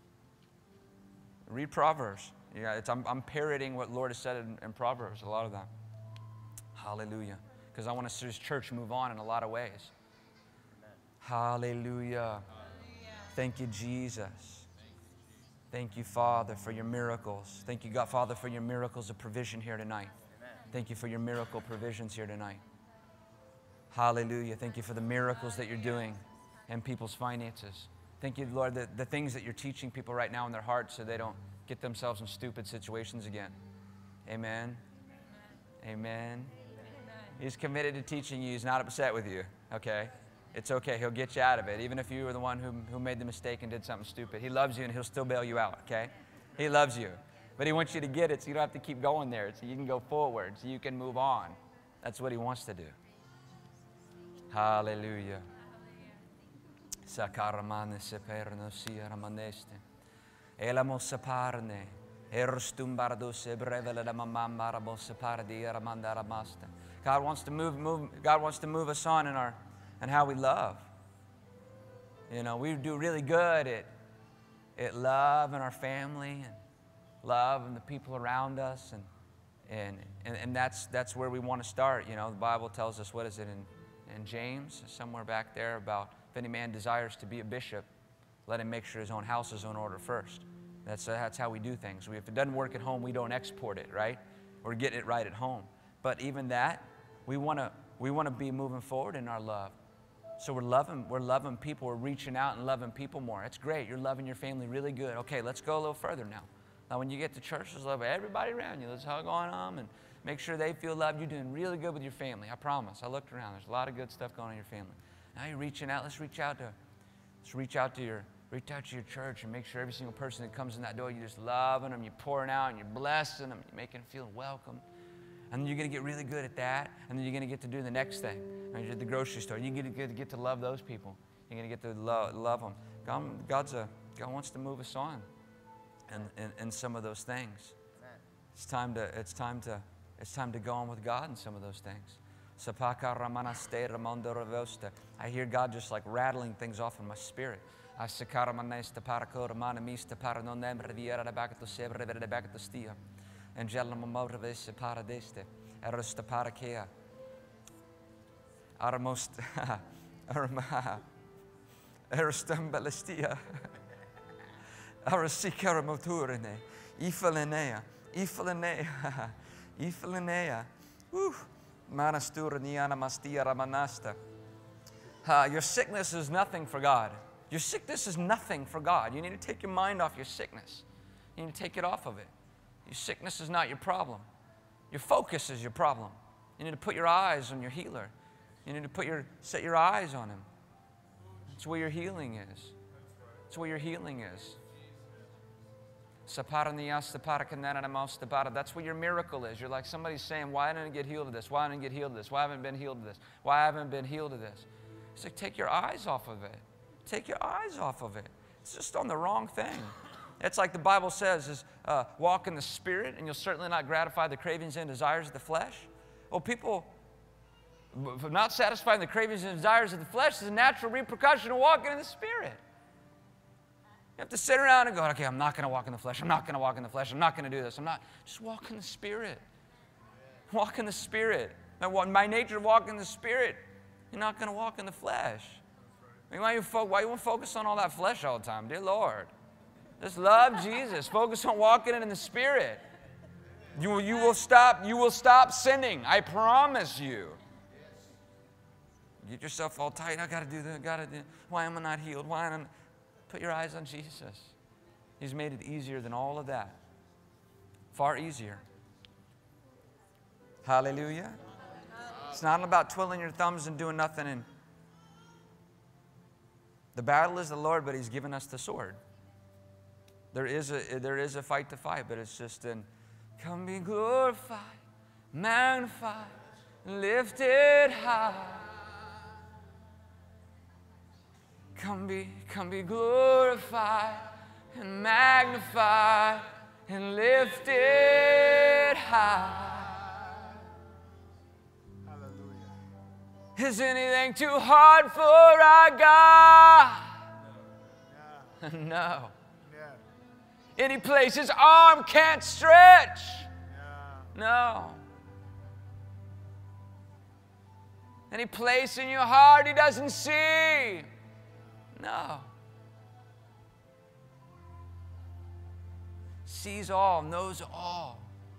Read Proverbs. Yeah, I'm parroting what the Lord has said in Proverbs, a lot of that. Hallelujah. Because I want to see His church move on in a lot of ways. Hallelujah. Thank you, Jesus. Thank you, Father, for your miracles. Thank you, God, Father, for your miracles of provision here tonight. Thank you for your miracle provisions here tonight. Hallelujah. Thank you for the miracles that you're doing in people's finances. Thank you, Lord, that the things that you're teaching people right now in their hearts so they don't get themselves in stupid situations again. Amen. Amen. He's committed to teaching you. He's not upset with you, okay? It's okay. He'll get you out of it, even if you were the one who made the mistake and did something stupid. He loves you, and He'll still bail you out, okay? He loves you. But He wants you to get it so you don't have to keep going there, so you can go forward, so you can move on. That's what He wants to do. Hallelujah. Sakaramane seperno siaramaneste. Elamo saparne. Erostumbardo sebrevele da mamambarabo sapardi eramandaramasta. God wants to God wants to move us on in how we love. We do really good at love in our family and love and the people around us, and that's where we want to start. The Bible tells us, what is it in James, somewhere back there, about if any man desires to be a bishop, let him make sure his own house is in order first. That's how we do things. If it doesn't work at home, we don't export it, right? We're getting it right at home. But even that, we want to be moving forward in our love. So we're loving people. We're reaching out and loving people more. It's great. You're loving your family really good. Okay, let's go a little further now. Now, when you get to church, let's love everybody around you. Let's hug on them and make sure they feel loved. You're doing really good with your family. I promise. I looked around. There's a lot of good stuff going on in your family. Now you're reaching out. Let's reach out to your church and make sure every single person that comes in that door, you're just loving them. You're pouring out and you're blessing them. You're making them feel welcome. And then you're going to get really good at that. And then you're going to get to do the next thing. When you're at the grocery store, you get to love those people. You're going to get to love them. God wants to move us on in some of those things. It's time to go on with God in some of those things. I hear God just like rattling things off in my spirit. Angela motivese paradeste, erosta parakea, armost, erostambalestia, arosicara moturine, ifalinea, manasturniana mastia ramanasta. Your sickness is nothing for God. Your sickness is nothing for God. You need to take your mind off your sickness. You need to take it off of it. Your sickness is not your problem. Your focus is your problem. You need to put your eyes on your healer. You need to set your eyes on Him. That's where your healing is. That's where your healing is. That's where your miracle is. You're like somebody's saying, why didn't I get healed of this? Why didn't I get healed of this? Why haven't I been healed of this? Why haven't I been healed of this? It's like, take your eyes off of it. Take your eyes off of it. It's just on the wrong thing. It's like the Bible says, is walk in the Spirit, and you'll certainly not gratify the cravings and desires of the flesh. Well, people not satisfying the cravings and desires of the flesh is a natural repercussion of walking in the Spirit. You have to sit around and go, okay, I'm not going to walk in the flesh. I'm not going to walk in the flesh. I'm not going to do this. Just walk in the Spirit. Walk in the Spirit. By nature, walk in the Spirit. You're not going to walk in the flesh. I mean, why you want to focus on all that flesh all the time? Dear Lord. Just love Jesus. Focus on walking in the Spirit. You will stop sinning. I promise you. Get yourself all tight. I got to do that. Why am I not healed? Put your eyes on Jesus. He's made it easier than all of that. Far easier. Hallelujah. It's not about twiddling your thumbs and doing nothing. And the battle is the Lord, but He's given us the sword. There is a fight to fight, but it's just in, come be glorified, magnified, lifted high. Come be glorified and magnified and lifted high. Is anything too hard for our God? No. Any place His arm can't stretch? No. Any place in your heart He doesn't see? No. Sees all, knows all.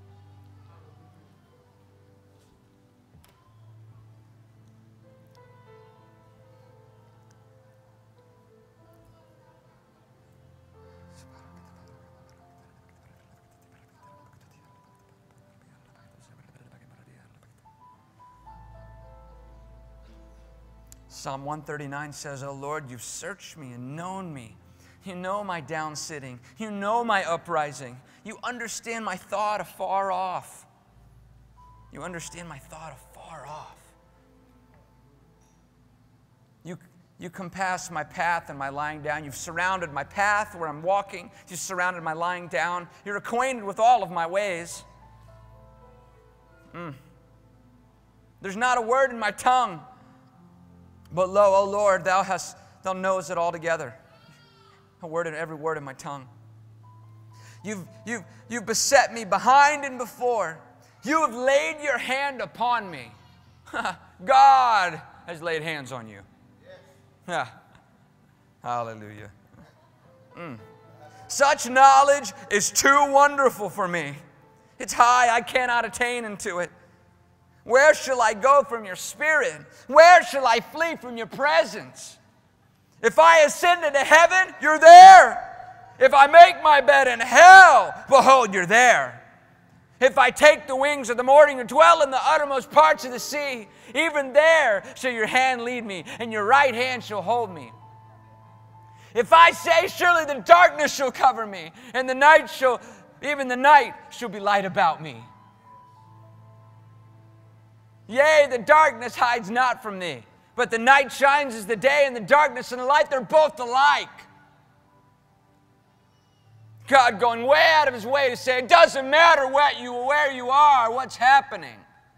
Psalm 139 says, "O Lord, you've searched me and known me. You know my down sitting. You know my uprising. You understand my thought afar off." You understand my thought afar off. You compass my path and my lying down. You've surrounded my path where I'm walking. You've surrounded my lying down. You're acquainted with all of my ways. There's not a word in my tongue. But lo, O Lord, Thou knowest it altogether. Every word in my tongue. You've beset me behind and before. You have laid your hand upon me. God has laid hands on you. Yes. Hallelujah. Such knowledge is too wonderful for me. It's high, I cannot attain into it. Where shall I go from your spirit? Where shall I flee from your presence? If I ascend into heaven, you're there. If I make my bed in hell, behold, you're there. If I take the wings of the morning and dwell in the uttermost parts of the sea, even there shall your hand lead me, and your right hand shall hold me. If I say, surely the darkness shall cover me, and even the night shall be light about me. Yea, the darkness hides not from thee, but the night shines as the day, and the darkness and the light, they're both alike. God going way out of His way to say, it doesn't matter where you are, what's happening.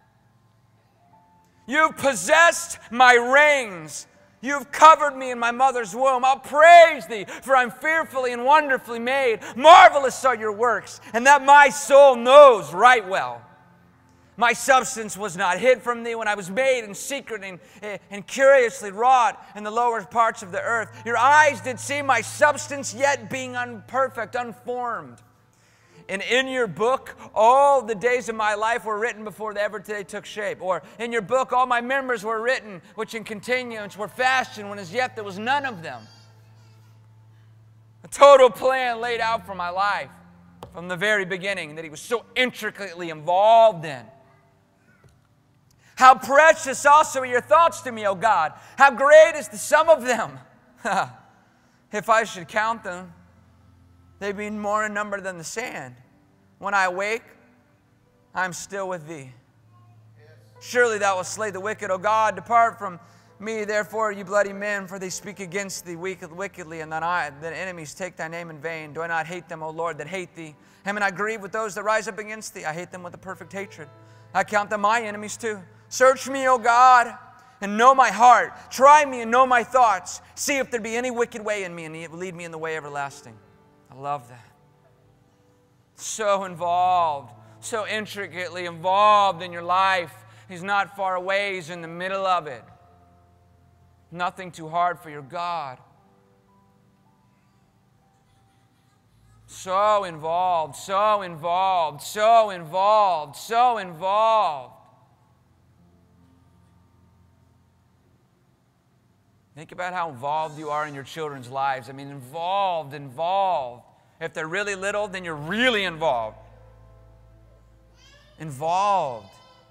You've possessed my reins. You've covered me in my mother's womb. I'll praise Thee, for I'm fearfully and wonderfully made. Marvelous are your works, and that my soul knows right well. My substance was not hid from Thee when I was made in secret and curiously wrought in the lower parts of the earth. Your eyes did see my substance, yet being imperfect, unformed. And in your book, all the days of my life were written before they ever took shape. Or in your book, all my members were written, which in continuance were fashioned when as yet there was none of them. A total plan laid out for my life from the very beginning that He was so intricately involved in. How precious also are your thoughts to me, O God. How great is the sum of them. If I should count them, they be more in number than the sand. When I awake, I am still with Thee. Surely Thou wilt slay the wicked, O God. Depart from me, therefore, you bloody men, for they speak against Thee wickedly, and that enemies take Thy name in vain. Do I not hate them, O Lord, that hate Thee? Am I not grieved with those that rise up against Thee? I hate them with a perfect hatred. I count them my enemies too. Search me, O God, and know my heart. Try me and know my thoughts. See if there be any wicked way in me, and lead me in the way everlasting. I love that. So involved, so intricately involved in your life. He's not far away. He's in the middle of it. Nothing too hard for your God. So involved, so involved, so involved, so involved. Think about how involved you are in your children's lives. I mean, involved. If they're really little, then you're really involved. Involved.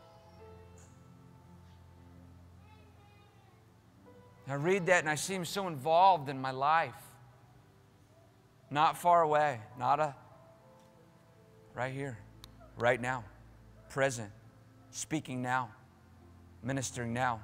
I read that and I see Him so involved in my life. Not far away, right here, right now, present, speaking now, ministering now.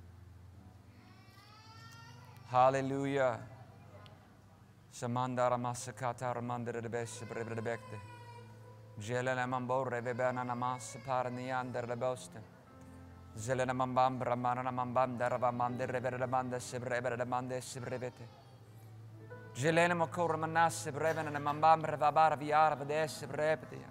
Hallelujah. Samandara masakata ramandara besse brebrebekte. Jelena mambore vebana namas parniander leboste. Zelena mambambra manana mambandara vamande reverebanda sebrebrebande sebrevete. Jelena mokora manas brevena mambambra vabara viara vdes breptia.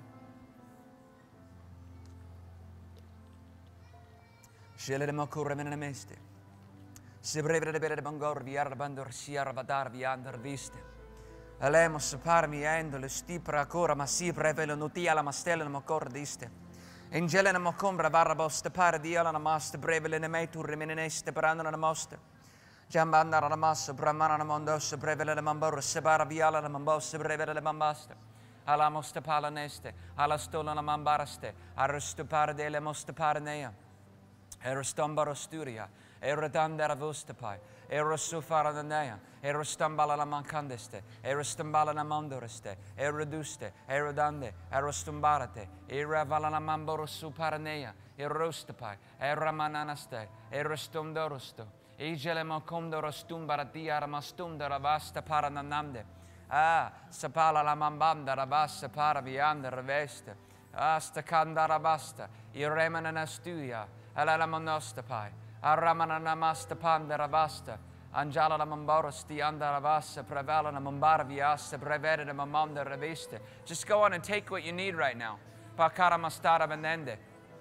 Jelena mokora menameste. Sebrebrebere bangor viara bandor siara vadar viander viste. Alemos parmi endole stipra cora ma si prevelo nutia la mastella mo cordiste. Angelena mo combra barraboste paradiala na maste brevele ne me tu remineste brandana na moste. Jambanda na massa bramana na mondos brevele na mambor sebara viala na mambos brevele na mambaste. Ala moste palaneste, ala stola na mambaraste, arrestu paradele moste paranea. Erostambaro sturia, erodandera vustapai. Erosufaranea, Erostambala la mancandeste, Erostambala la mandoreste, Eroduste, Erodande, Erostumbarate, Eravalana mamborosu paranea, Erostapai, Eramananaste, Erostumdorosto, Igelemo condorostumbardia ramastumda ravasta paranamde, Sapala la mambanda ravassa paravianda reveste, Stacanda ravasta, Iremananastuia, Alalamonostapai. Aramana masta pandara vasta, Angela la mamborosti andara vasta, prevala na mambarviasta, prevere na mamanda reviste. Just go on and take what you need right now. Pakara mastara venende.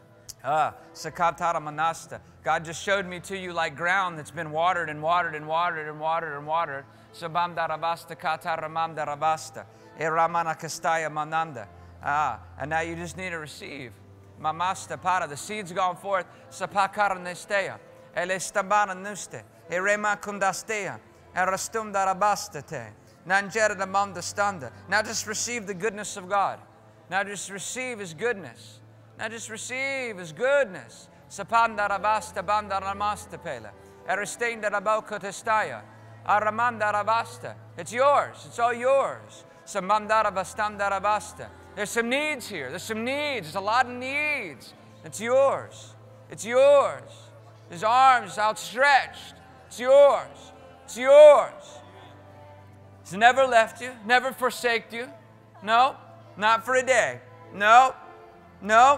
Sakatara manasta. God just showed me to you like ground that's been watered and watered and watered and watered and watered. Sabamdara vasta katara mamdara vasta. Eramana kastaya mananda. And now you just need to receive. Mamasta para, the seed's gone forth. Sapakara nestea. Elestambana nuste, Erema kundastea, Erastum darabastate, Nanjera the mandastanda. Now just receive the goodness of God. Now just receive His goodness. Now just receive His goodness. Sapanda rabasta banda ramasta pela, Eristain daraboko testaya, Aramanda rabasta. It's yours, it's all yours. Samandara bastanda rabasta. There's some needs here, there's some needs, there's a lot of needs. It's yours, it's yours. His arms outstretched. It's yours. It's yours. He's never left you, never forsaked you. No, not for a day. No, no,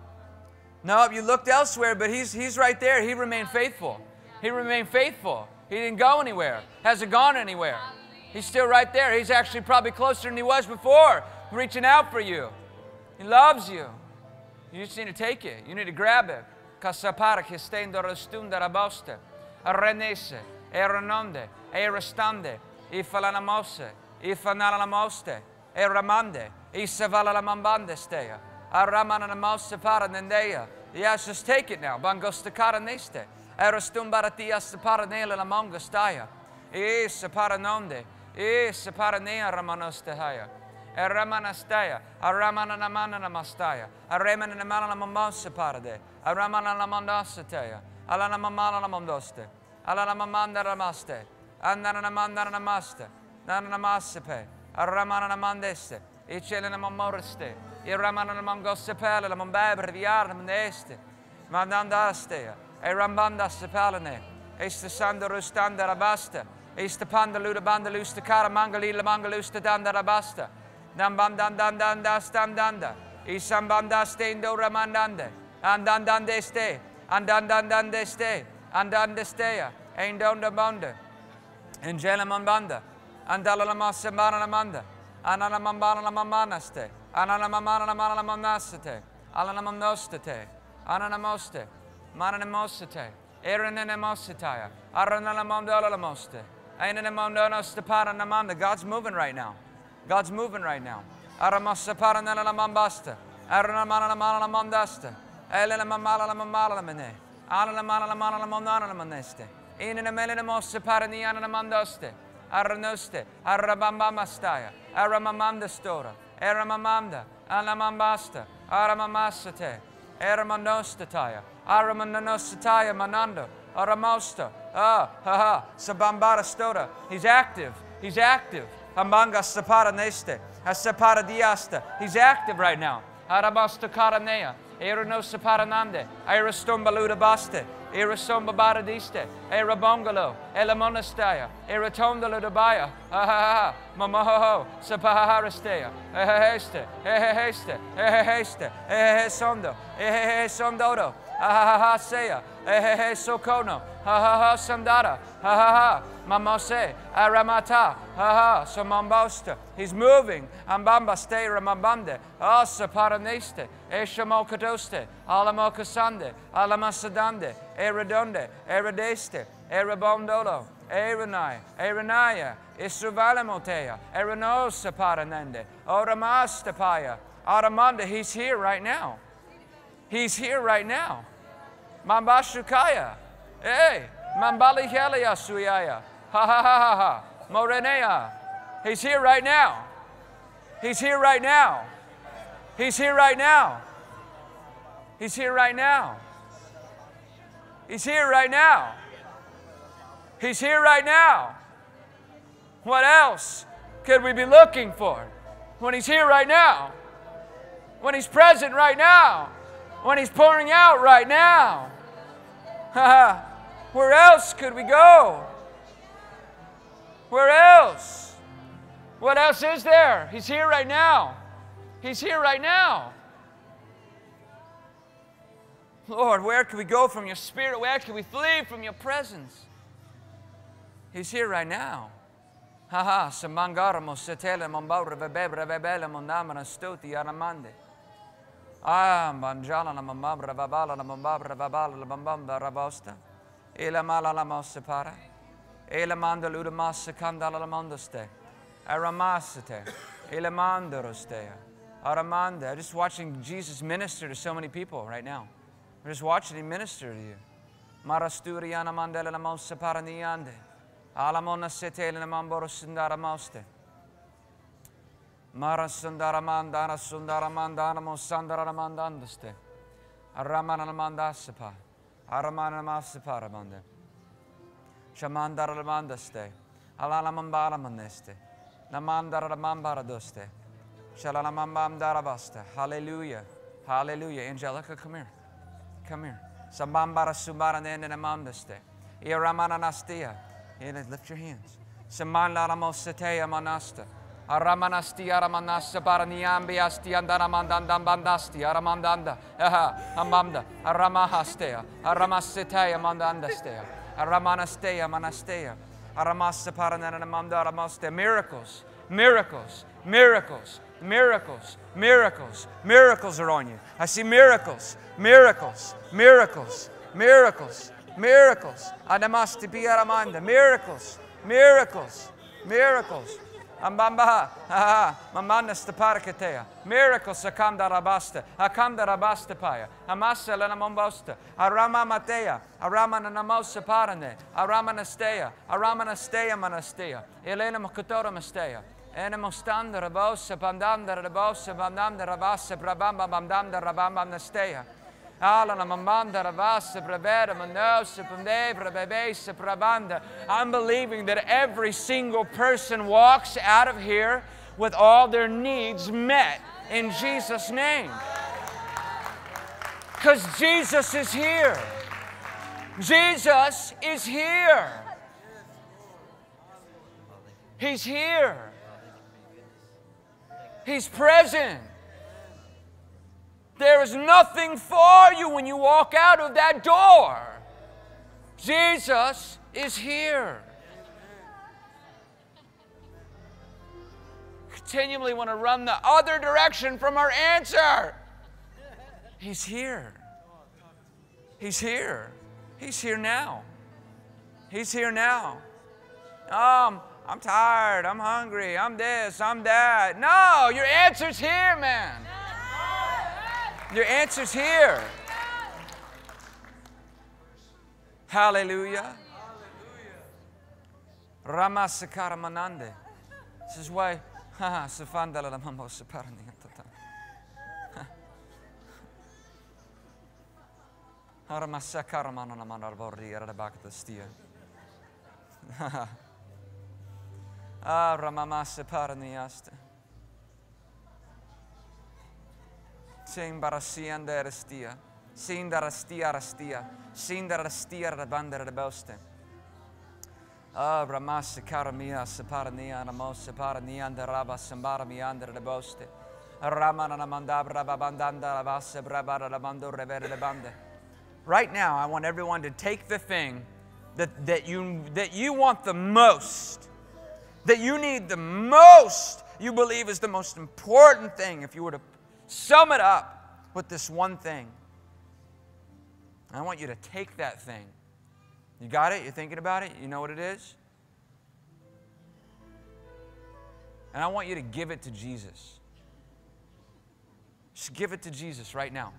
no. You looked elsewhere, but He's right there. He remained faithful. He remained faithful. He didn't go anywhere. Hasn't gone anywhere. He's still right there. He's actually probably closer than He was before, reaching out for you. He loves you. You just need to take it. You need to grab it. Kasapara che stendo restunda raboste, renese, erononde, erestande, ifalana mose, ifanala moste, eramande, isavala la mambande stea, aramana mose para nendea. Yes, just take it now. Bangostakara neste, erestumbaratias separa nela la mongostaya, separa nonde, separa nea ramanostahaya. Eramanastaya, Aramana namana namastaya, Aramana namana namamasa parade, Aramana namandasataya, Alana mamana namandoste, Alana mamanda namaste, Andana namanda namaste, Nana namasepe, Aramana namandeste, Ichelena mamoreste, Iramana namangosepele, Mambabre viarna mneste, Mandandastea, Erambanda sepalene, Este sandorustanda rabasta, Este pandaluda bandalusta cara mangali la mangalusta danda rabasta. Danda, standanda, Isambanda stendo ramandande, andandandeste, andandandandeste, andandestea, Aindonda bonda, Angelamambanda, Andalalamasa maranamanda, Ananamambana mamanaste, Ananamamana manasate, Alanamamnostate, Ananamoste, Mananamosate, Erenemosataya, Aranalamondola, Ainamondonos paranamanda. God's moving right now. God's moving right now. Aramasa paranala mambasta. Aranamana mandasta. Elena mamala mamala mene. Alana mana maneste. In a melina mossa paraniana mandaste. Aranoste, Arabambamastaya, Aramamanda Stora, Aramamanda, Anamambasta, Aramamasate, Aramanostataya, Aramanostataya Mananda, Aramosta, Sabambara Stora. He's active. He's active. Ambanga Sapara Neste, Asapara Diasta. He's active right now. Arabasta Karanea, Erano Saparanande, Aerostombaluda Baste, Erosomba Baradiste, Erabongalo, Elamonastaya, Eratondaludabaya, Mamaho, Sapaharistea, Eheste, Eheste, Eheste, Ehesondo, Ehesondodo, Ahahasea, Ehesokono, Sandara, Mamose, Aramata, Samambosta. He's moving. Ambambaste, Ramambande, Saparaneste, Eshamokadoste, Alamokasande, Alamasadande, Eredonde, Eredeste, Erebondolo, Erenai, Erenaya, Isuvalamotea, Erenosa Paranende, Oramastapaya, Aramanda. He's here right now. He's here right now. Mambashukaya. Hey, Mambali Helia Suyaya. Ha ha ha ha ha. Morenea. He's here right now. He's here right now. He's here right now. He's here right now. He's here right now. He's here right now. What else could we be looking for when He's here right now? When He's present right now? When He's pouring out right now? Where else could we go? Where else? What else is there? He's here right now. He's here right now. Lord, where can we go from your Spirit? Where can we flee from your presence? He's here right now. Samangaramo setele mombora vebebra vebele mondamana stoti aramande. Banjala la mambra babala la mambra babala la mambamba rabosta. Ela mala la mosepara. Ela manda luda massa candala la mondaste. Aramasate. Ela manda rostea. Aramanda. Just watching Jesus minister to so many people right now. I'm just watching Him minister to you. Marasturiana mandela la mosepara niande. Alamona setele la mamboro sundara moste. Mara sundaramanda sundaramanda mosandaramandandeste. Aramana mandasapa. Aramana masaparamanda. Shamandaramandaste. Alalamambaramaneste. Namandaramambaradoste. Shalalamambamdarabasta. Hallelujah. Hallelujah. Angelica, come here. Come here. Sambambara sumbaranenamamandaste. Iramana nastia. Lift your hands. Samanlaramosetea manasta. Aramanasti aramanasta baraniambi asti andaramandandam bandasti aramandanda. Amanda. Aramahastea. Aramasetea mandandastea. Aramanastea manastea. Aramasa parananamanda aramaste. Miracles. Miracles. Miracles. Miracles. Miracles. Miracles are on you. I see miracles. Miracles. Miracles. Miracles. Miracles. Adamasti piaramanda. Miracles. Miracles. Miracles. Ambamba, mamana staparakatea. Miracles akanda rabasta. Akanda rabasta paya. Amasa lana mombosta. Arama matea. Aramana namosa parane. Aramanastea. Aramanastea manastea. Elena mokotora mastea. Enemostanda rabosa. Bandanda rabosa. Bandanda rabasa. Brabamba bandanda rabamba nastea. I'm believing that every single person walks out of here with all their needs met in Jesus' name. Because Jesus is here. Jesus is here. He's here. He's present. There is nothing for you when you walk out of that door. Jesus is here. Continually want to run the other direction from our answer. He's here. He's here. He's here now. He's here now. I'm tired. I'm hungry. I'm this. I'm that. No, your answer's here, man. Your answer's here. Hallelujah. Ramasakaramanande. This is why. Safandala la mambo saparani. Haramasakaramana manarbori at the back of the steer. Ramamasaparaniasta. Sing barasianda restia. Sing darastia rastia. Sing darastia rabanda raboste. Ramasakaramia saparania namos saparania and rabasambara under the boste. Ramana mandabra babandanda rabasa brabara rabando revere bande. Right now, I want everyone to take the thing that you want the most, that you need the most, you believe is the most important thing. If you were to sum it up with this one thing, I want you to take that thing. You got it? You're thinking about it? You know what it is? And I want you to give it to Jesus. Just give it to Jesus right now.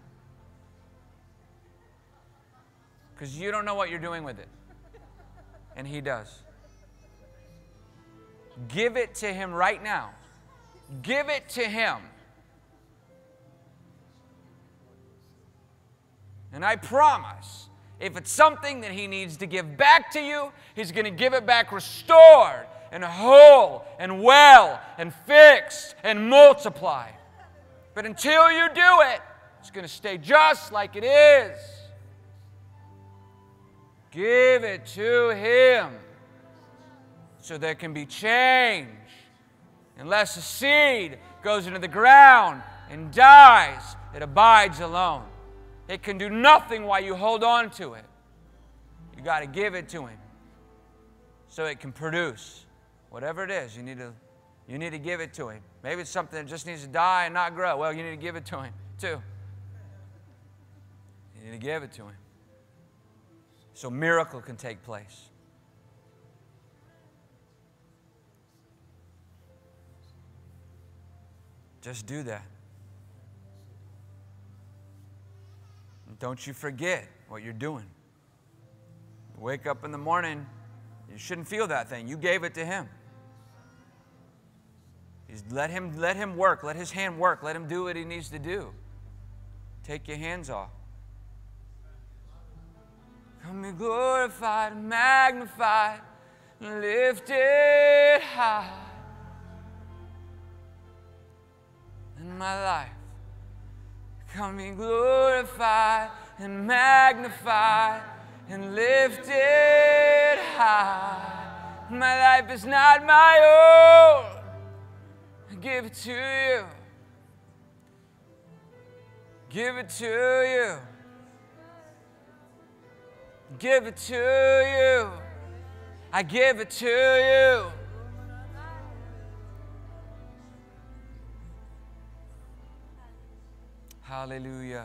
Because you don't know what you're doing with it. And He does. Give it to Him right now. Give it to Him. And I promise, if it's something that He needs to give back to you, He's going to give it back restored and whole and well and fixed and multiplied. But until you do it, it's going to stay just like it is. Give it to Him so there can be change. Unless a seed goes into the ground and dies, it abides alone. It can do nothing while you hold on to it. You got to give it to Him so it can produce whatever it is. You need to give it to Him. Maybe it's something that just needs to die and not grow. Well, you need to give it to Him too. You need to give it to Him so a miracle can take place. Just do that. And don't you forget what you're doing. You wake up in the morning, you shouldn't feel that thing. You gave it to Him. Let him work. Let His hand work. Let Him do what He needs to do. Take your hands off. Come be glorified, magnified, lifted high in my life. Come be glorified and magnified and lifted high. My life is not my own. I give it to You. Give it to You. Give it to You. I give it to You. Hallelujah.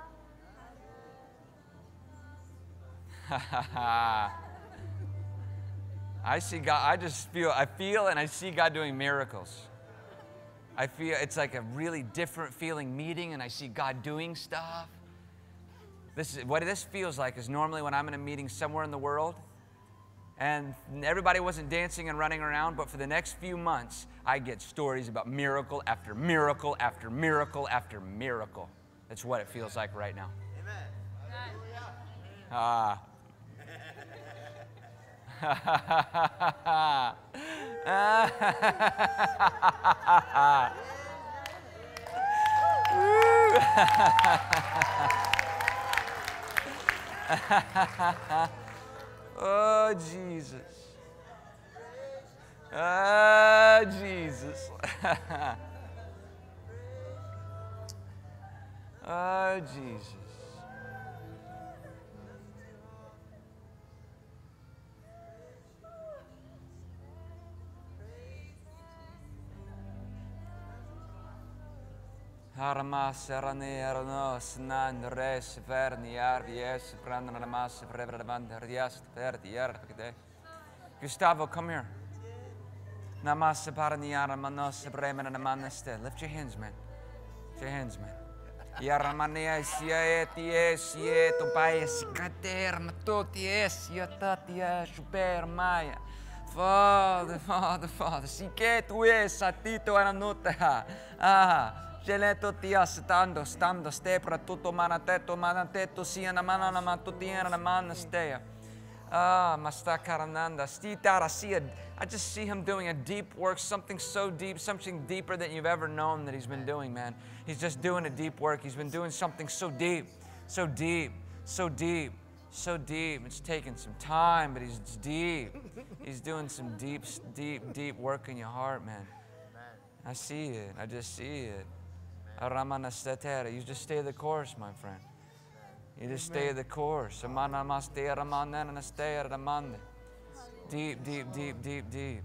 I see God, I feel and I see God doing miracles. I feel it's like a really different feeling meeting, and I see God doing stuff. What this feels like is normally when I'm in a meeting somewhere in the world and everybody wasn't dancing and running around, but for the next few months, I get stories about miracle after miracle after miracle after miracle. That's what it feels like right now. Amen. Oh, Jesus. Oh, Jesus. Oh, Jesus. Haramas erane ernos nan res verni arvies brandon ramas reverend riast verdi yarkde. Gustavo, come here. Namas parniara manos bremen and maneste. Lift your hands, man. Lift your hands, man. Yaramania siet to pais kater matoti es yatatia super maya. Father, Father, Father. Si que tu es satito ananoteha. Geleto tia stando, stepra tutto manateto, sia na manana matutiana na manastea. Masta karananda, stitara sia. I just see him doing a deep work, something so deep, something deeper than you've ever known that he's been doing, man. He's just doing a deep work. He's been doing something so deep, so deep, so deep, so deep. It's taking some time, but it's deep. He's doing some deep, deep, deep work in your heart, man. I see it. I just see it. You just stay the course, my friend. You just stay the course. Deep, deep, deep, deep, deep.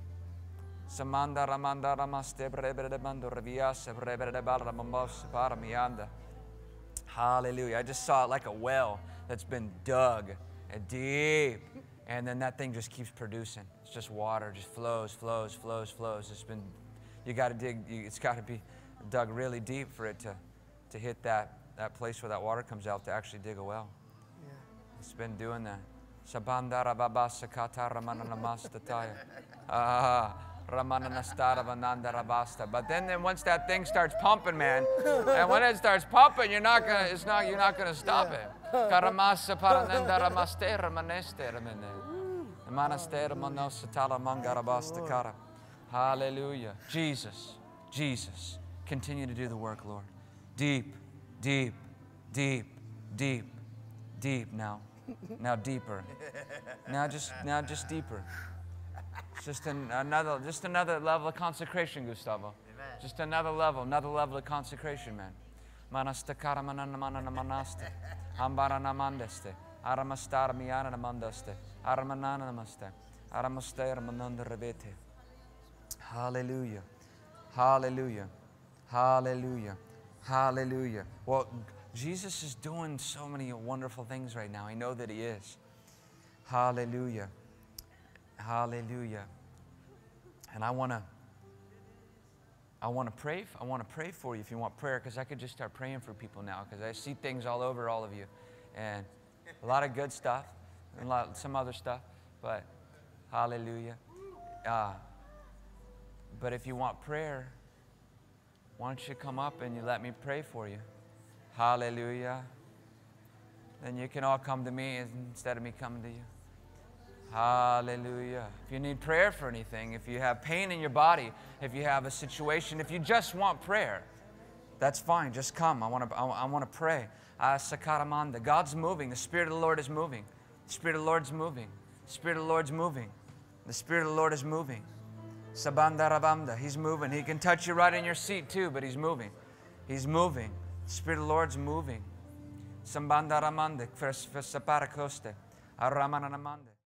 Hallelujah. I just saw it like a well that's been dug deep. And then that thing just keeps producing. It's just water, just flows, flows, flows, flows. It's been, you got to dig, it's got to be dug really deep for it to hit that place where that water comes out to actually dig a well. Yeah. It's been doing that. Sabandara babasa katara mananamastataya. But then once that thing starts pumping, man, and when it starts pumping, you're not gonna stop it. Karamasa paranendara mastera manestera mene. Manastera monosatala mangarabastakara. Hallelujah. Jesus, Jesus, continue to do the work, Lord. Deep, deep, deep, deep, deep now. Now deeper. Now just deeper. Just another level of consecration, Gustavo. Amen. Just another level of consecration, man. Manastakara manana manaste. Ambarana mandeste. Aramastara miana mandaste. Aramanana namaste. Aramastera mananda rebete. Hallelujah. Hallelujah. Hallelujah. Hallelujah. Well, Jesus is doing so many wonderful things right now. I know that he is. Hallelujah. Hallelujah. And I want to pray for you if you want prayer, because I could just start praying for people now, because I see things all over all of you, and a lot of good stuff and some other stuff, but hallelujah. But if you want prayer, why don't you come up and you let me pray for you? Hallelujah. Then you can all come to me instead of me coming to you. Hallelujah. If you need prayer for anything, if you have pain in your body, if you have a situation, if you just want prayer, that's fine. Just come. I want to pray. Sakaramanda. God's moving. The Spirit of the Lord is moving. The Spirit of the Lord is moving. The Spirit of the Lord is moving. The Spirit of the Lord is moving. Sabandarabamda. He's moving. He can touch you right in your seat too, but he's moving. He's moving. The Spirit of the Lord's moving. Sambandaramanda. Fesaparakoste. Aramanamanda.